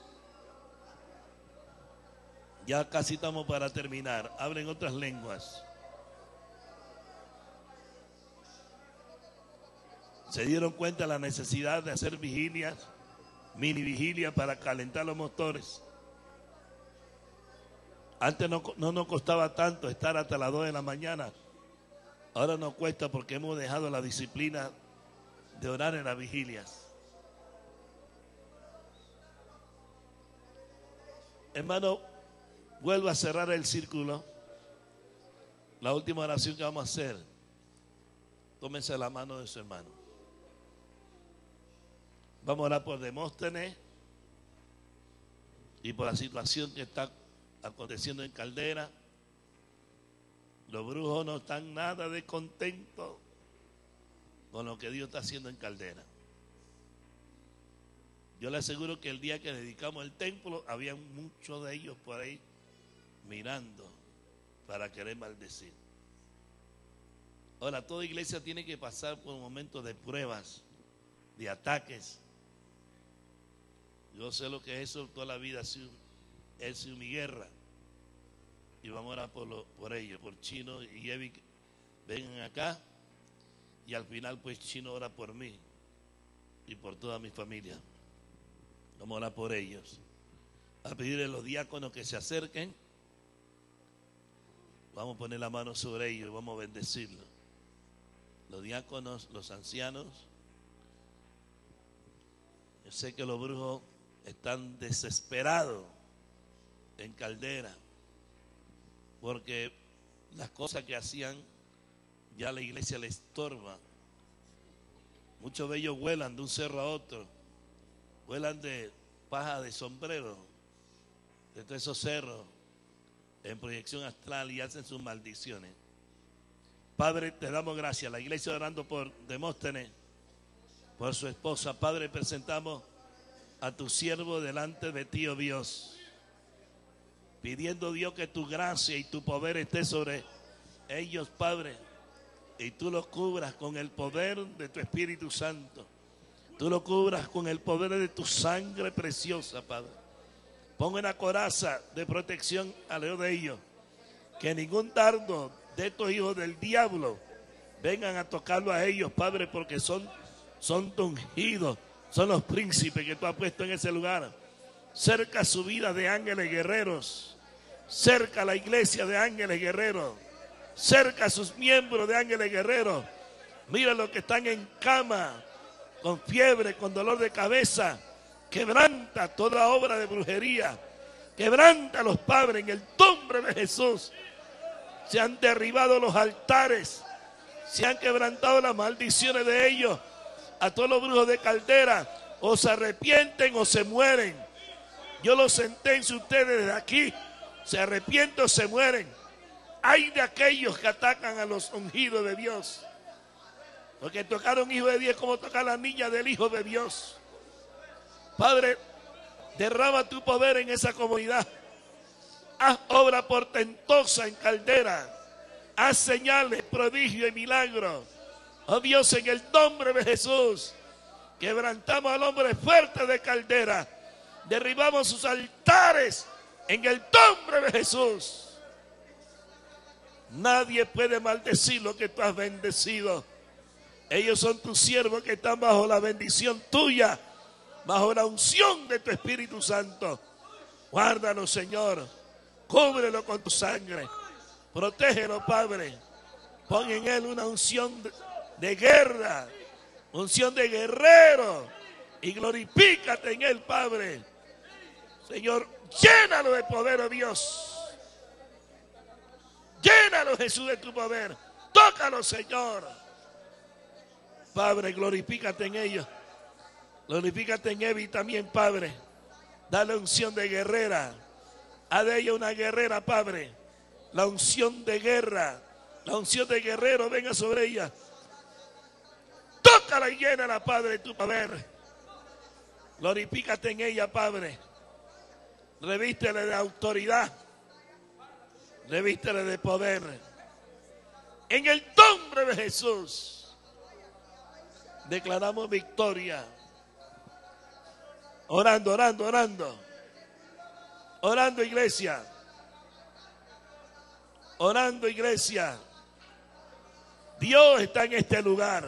Ya casi estamos para terminar. Habla en otras lenguas. Se dieron cuenta de la necesidad de hacer vigilias, mini vigilias para calentar los motores. Antes no, no nos costaba tanto estar hasta las dos de la mañana. Ahora nos cuesta porque hemos dejado la disciplina de orar en las vigilias. Hermano, vuelvo a cerrar el círculo. La última oración que vamos a hacer. Tómense la mano de su hermano. Vamos a orar por Demóstenes y por la situación que está aconteciendo en Caldera. Los brujos no están nada de contentos con lo que Dios está haciendo en Caldera. Yo le aseguro que el día que dedicamos el templo, había muchos de ellos por ahí mirando para querer maldecir. Ahora, toda iglesia tiene que pasar por momentos de pruebas, de ataques. Yo sé lo que es eso, toda la vida ha sido, ha sido mi guerra. Y vamos a orar por, lo, por ellos, por Chino y Evi, vengan acá. Y al final, pues, Chino ora por mí y por toda mi familia. Vamos a orar por ellos. A pedirle a los diáconos que se acerquen. Vamos a poner la mano sobre ellos y vamos a bendecirlos. Los diáconos, los ancianos. Yo sé que los brujos están desesperados en Caldera, porque las cosas que hacían ya la iglesia les estorba. Muchos de ellos vuelan de un cerro a otro, vuelan de paja de sombrero, de todos esos cerros, en proyección astral, y hacen sus maldiciones. Padre, te damos gracias. La iglesia orando por Demóstenes, por su esposa. Padre, presentamos a tu siervo delante de ti, oh Dios, pidiendo, Dios, que tu gracia y tu poder esté sobre ellos, Padre, y tú los cubras con el poder de tu Espíritu Santo. Tú los cubras con el poder de tu sangre preciosa, Padre. Pon una coraza de protección alrededor de ellos, que ningún dardo de estos hijos del diablo vengan a tocarlo a ellos, Padre, porque son, son tu ungidos, son los príncipes que tú has puesto en ese lugar. Cerca su vida de ángeles guerreros, cerca la iglesia de ángeles guerreros, cerca a sus miembros de ángeles guerreros. Mira los que están en cama con fiebre, con dolor de cabeza. Quebranta toda obra de brujería. Quebranta a los padres en el nombre de Jesús. Se han derribado los altares. Se han quebrantado las maldiciones de ellos. A todos los brujos de Caldera, o se arrepienten o se mueren. Yo los sentencio a ustedes desde aquí. Se arrepienten o se mueren. Hay de aquellos que atacan a los ungidos de Dios. Porque tocar a un hijo de Dios es como tocar a la niña del hijo de Dios. Padre, derrama tu poder en esa comunidad. Haz obra portentosa en Caldera. Haz señales, prodigios y milagros. Oh Dios, en el nombre de Jesús, quebrantamos al hombre fuerte de Caldera. Derribamos sus altares en el nombre de Jesús. Nadie puede maldecir lo que tú has bendecido. Ellos son tus siervos que están bajo la bendición tuya, bajo la unción de tu Espíritu Santo. Guárdalo, Señor. Cúbrelo con tu sangre. Protégelo, Padre. Pon en él una unción de, de guerra, unción de guerrero. Y glorifícate en él, Padre. Señor, llénalo de poder, oh Dios. Llénalo, Jesús, de tu poder. Tócalo, Señor. Padre, glorifícate en ellos. Glorifícate en Evi también, Padre. Dale unción de guerrera. Haz de ella una guerrera, Padre. La unción de guerra, la unción de guerrero venga sobre ella. Tócala y llénala, Padre, de tu poder. Glorifícate en ella, Padre. Revístele de autoridad. Revístele de poder. En el nombre de Jesús declaramos victoria. Orando, orando, orando. Orando, iglesia. Orando, iglesia. Dios está en este lugar.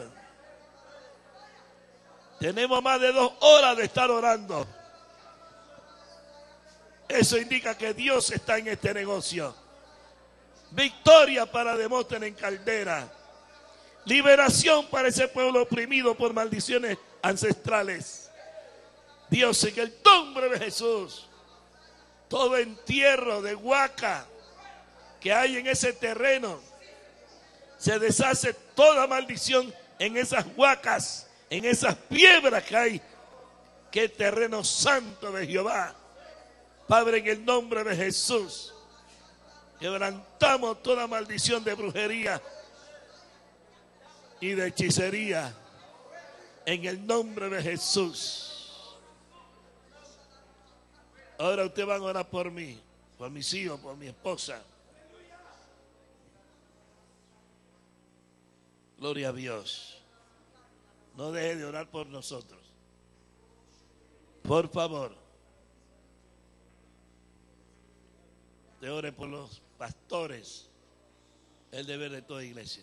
Tenemos más de dos horas de estar orando. Eso indica que Dios está en este negocio. Victoria para Demóstenes en Caldera. Liberación para ese pueblo oprimido por maldiciones ancestrales. Dios, en el nombre de Jesús, todo entierro de huaca que hay en ese terreno, se deshace toda maldición en esas huacas, en esas piedras que hay. ¡Qué terreno santo de Jehová! Padre, en el nombre de Jesús, quebrantamos toda maldición de brujería y de hechicería en el nombre de Jesús. Ahora ustedes van a orar por mí, por mis hijos, por mi esposa. Gloria a Dios. No deje de orar por nosotros. Por favor. Te ore por los pastores. El deber de toda iglesia.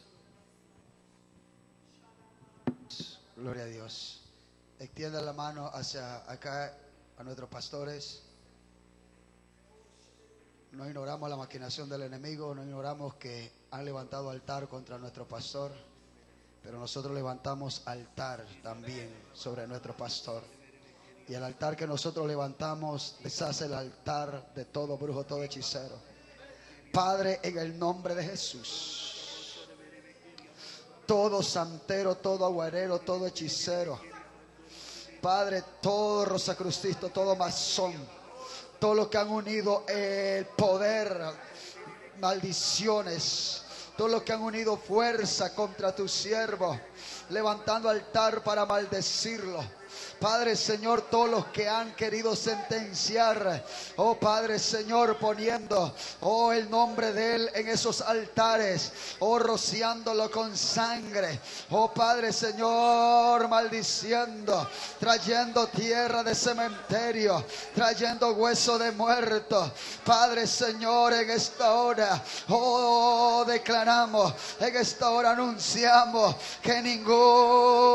Gloria a Dios. Extienda la mano hacia acá a nuestros pastores. No ignoramos la maquinación del enemigo, no ignoramos que han levantado altar contra nuestro pastor, pero nosotros levantamos altar también sobre nuestro pastor. Y el altar que nosotros levantamos deshace el altar de todo brujo, todo hechicero. Padre, en el nombre de Jesús, todo santero, todo agüerero, todo hechicero, Padre, todo rosacrucista, todo masón, todos los que han unido el poder, maldiciones, todos los que han unido fuerza contra tu siervo, levantando altar para maldecirlo. Padre, Señor, todos los que han querido sentenciar, oh Padre, Señor, poniendo, oh, el nombre de Él en esos altares, oh, rociándolo con sangre, oh Padre, Señor, maldiciendo, trayendo tierra de cementerio, trayendo hueso de muerto. Padre, Señor, en esta hora, oh, declaramos, en esta hora anunciamos que ningún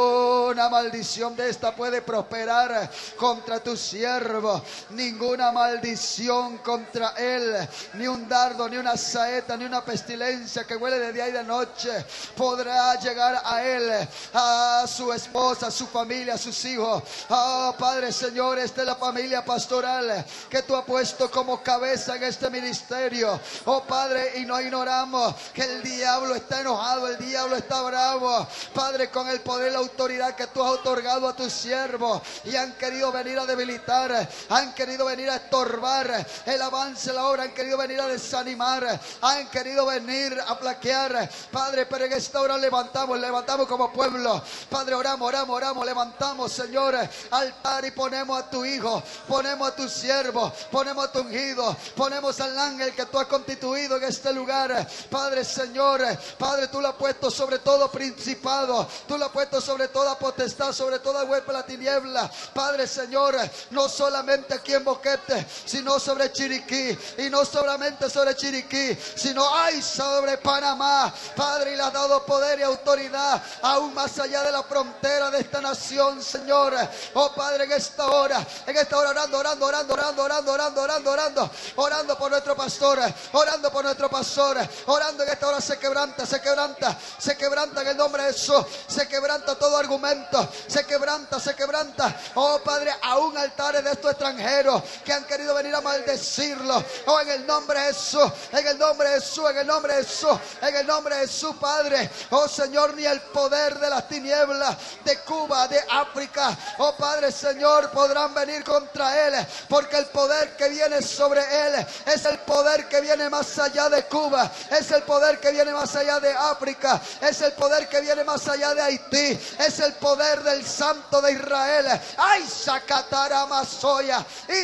ninguna maldición de esta puede prosperar contra tu siervo, ninguna maldición contra él, ni un dardo, ni una saeta, ni una pestilencia que huele de día y de noche podrá llegar a él, a su esposa, a su familia, a sus hijos. Oh Padre Señor, esta es la familia pastoral que tú has puesto como cabeza en este ministerio. Oh Padre, y no ignoramos que el diablo está enojado, el diablo está bravo, Padre, con el poder y la autoridad que tú has otorgado a tus siervos, y han querido venir a debilitar, han querido venir a estorbar el avance de la obra, han querido venir a desanimar, han querido venir a plaquear, Padre, pero en esta hora levantamos, levantamos como pueblo, Padre, oramos, oramos, oramos, levantamos, Señor, altar y ponemos a tu hijo, ponemos a tu siervo, ponemos a tu ungido, ponemos al ángel que tú has constituido en este lugar, Padre Señor, Padre, tú lo has puesto sobre todo principado, tú lo has puesto sobre toda potestad, sobre toda huepa de la tiniebla, Padre Señor, no solamente aquí en Boquete, sino sobre Chiriquí, y no solamente sobre Chiriquí, sino hay sobre Panamá, Padre, y le has dado poder y autoridad aún más allá de la frontera de esta nación, Señor. Oh Padre, en esta hora, en esta hora orando, orando, orando, orando, orando, orando, orando, orando, orando por nuestro pastor, orando por nuestro pastor, orando en esta hora se quebranta, se quebranta, se quebranta en el nombre de Jesús, se quebranta todo argumento, se quebranta, se quebranta, oh Padre, aún altares de estos extranjeros que han querido venir a maldecirlo, oh en el nombre de Jesús, en el nombre de Jesús, en el nombre de Jesús, en el nombre de Jesús, Padre, oh Señor, ni el poder de las tinieblas de Cuba, de África, oh Padre Señor, podrán venir contra él, porque el poder que viene sobre él es el poder que viene más allá de Cuba, es el poder que viene más allá de África, es el poder que viene más allá de Haití, es el poder del Santo de Israel. Ay, Sacataramasoya,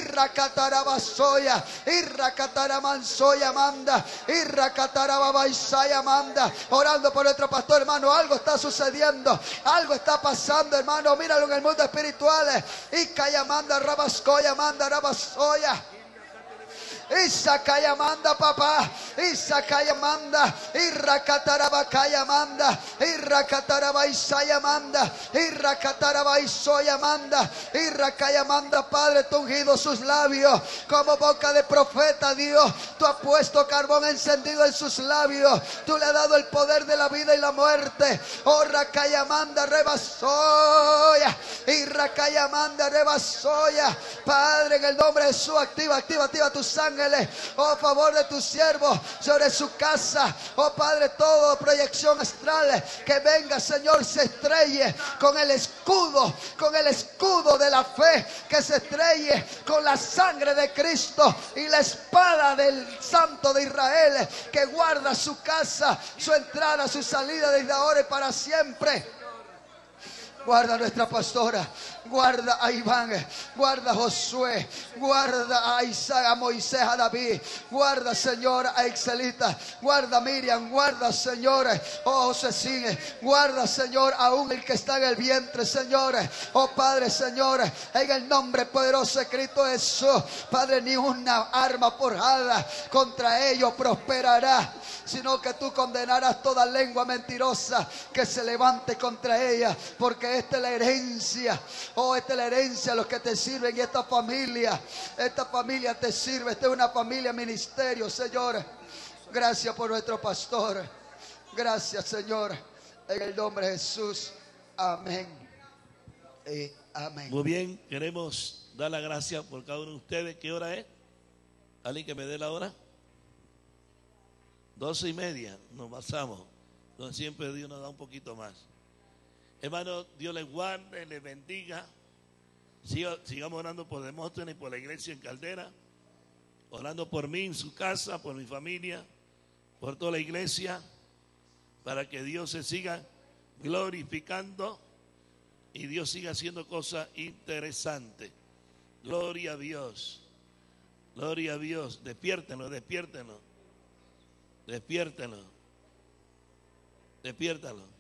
Irracataramasoya, Irracataramasoya manda, Irracataramabaisaya manda, orando por nuestro pastor, hermano, algo está sucediendo, algo está pasando, hermano, míralo en el mundo espiritual. Y Cayamanda, Rabascoya, manda, Rabasoya. Isakaya manda papá, Isakaya manda, Irrakatarabakaya manda, Irrakatarabaisoya manda, Irrakatarabaisoya manda, Irrakaya manda, Padre, tú ungido sus labios como boca de profeta, Dios, tú has puesto carbón encendido en sus labios, tú le has dado el poder de la vida y la muerte, oh Rakaya manda, Rebasoya, Irrakaya manda, Rebasoya, Padre, en el nombre de Jesús, activa, activa, activa tu sangre, oh a favor de tu siervo, sobre su casa, oh Padre, toda proyección astral que venga, Señor, se estrelle con el escudo, con el escudo de la fe, que se estrelle con la sangre de Cristo y la espada del Santo de Israel, que guarda su casa, su entrada, su salida desde ahora y para siempre. Guarda a nuestra pastora, guarda a Iván, guarda a Josué, guarda a Isaac, a Moisés, a David, guarda, Señor, a Excelita, guarda a Miriam, guarda, Señor, oh José sigue, guarda, Señor, aún el que está en el vientre, Señor, oh Padre, Señor, en el nombre poderoso de Cristo Jesús, Padre, ni una arma forjada contra ellos prosperará, sino que tú condenarás toda lengua mentirosa que se levante contra ella, porque esta es la herencia, oh, esta es la herencia a los que te sirven, y esta familia, esta familia te sirve, esta es una familia ministerio, Señor. Gracias por nuestro pastor, gracias, Señor, en el nombre de Jesús, amén y amén. Muy bien, queremos dar las gracias por cada uno de ustedes. ¿Qué hora es? ¿Alguien que me dé la hora? Doce y media, nos pasamos, donde siempre Dios nos da un poquito más. Hermano, Dios les guarde, les bendiga. Siga, sigamos orando por Demóstenes y por la iglesia en Caldera, orando por mí en su casa, por mi familia, por toda la iglesia, para que Dios se siga glorificando y Dios siga haciendo cosas interesantes. Gloria a Dios, gloria a Dios. Despiértenlo, despiértenlo, despiértenlo, despiértalo.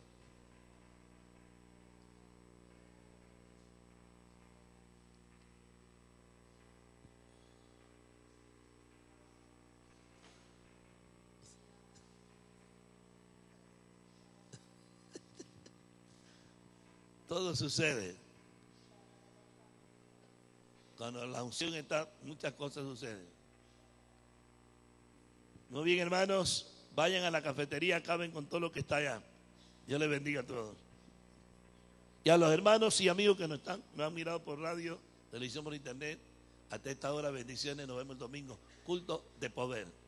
todo sucede. Cuando la unción está, muchas cosas suceden. Muy bien, hermanos, vayan a la cafetería, acaben con todo lo que está allá. Dios les bendiga a todos. Y a los hermanos y amigos que nos están, nos han mirado por radio, televisión, por internet, hasta esta hora, bendiciones, nos vemos el domingo, culto de poder.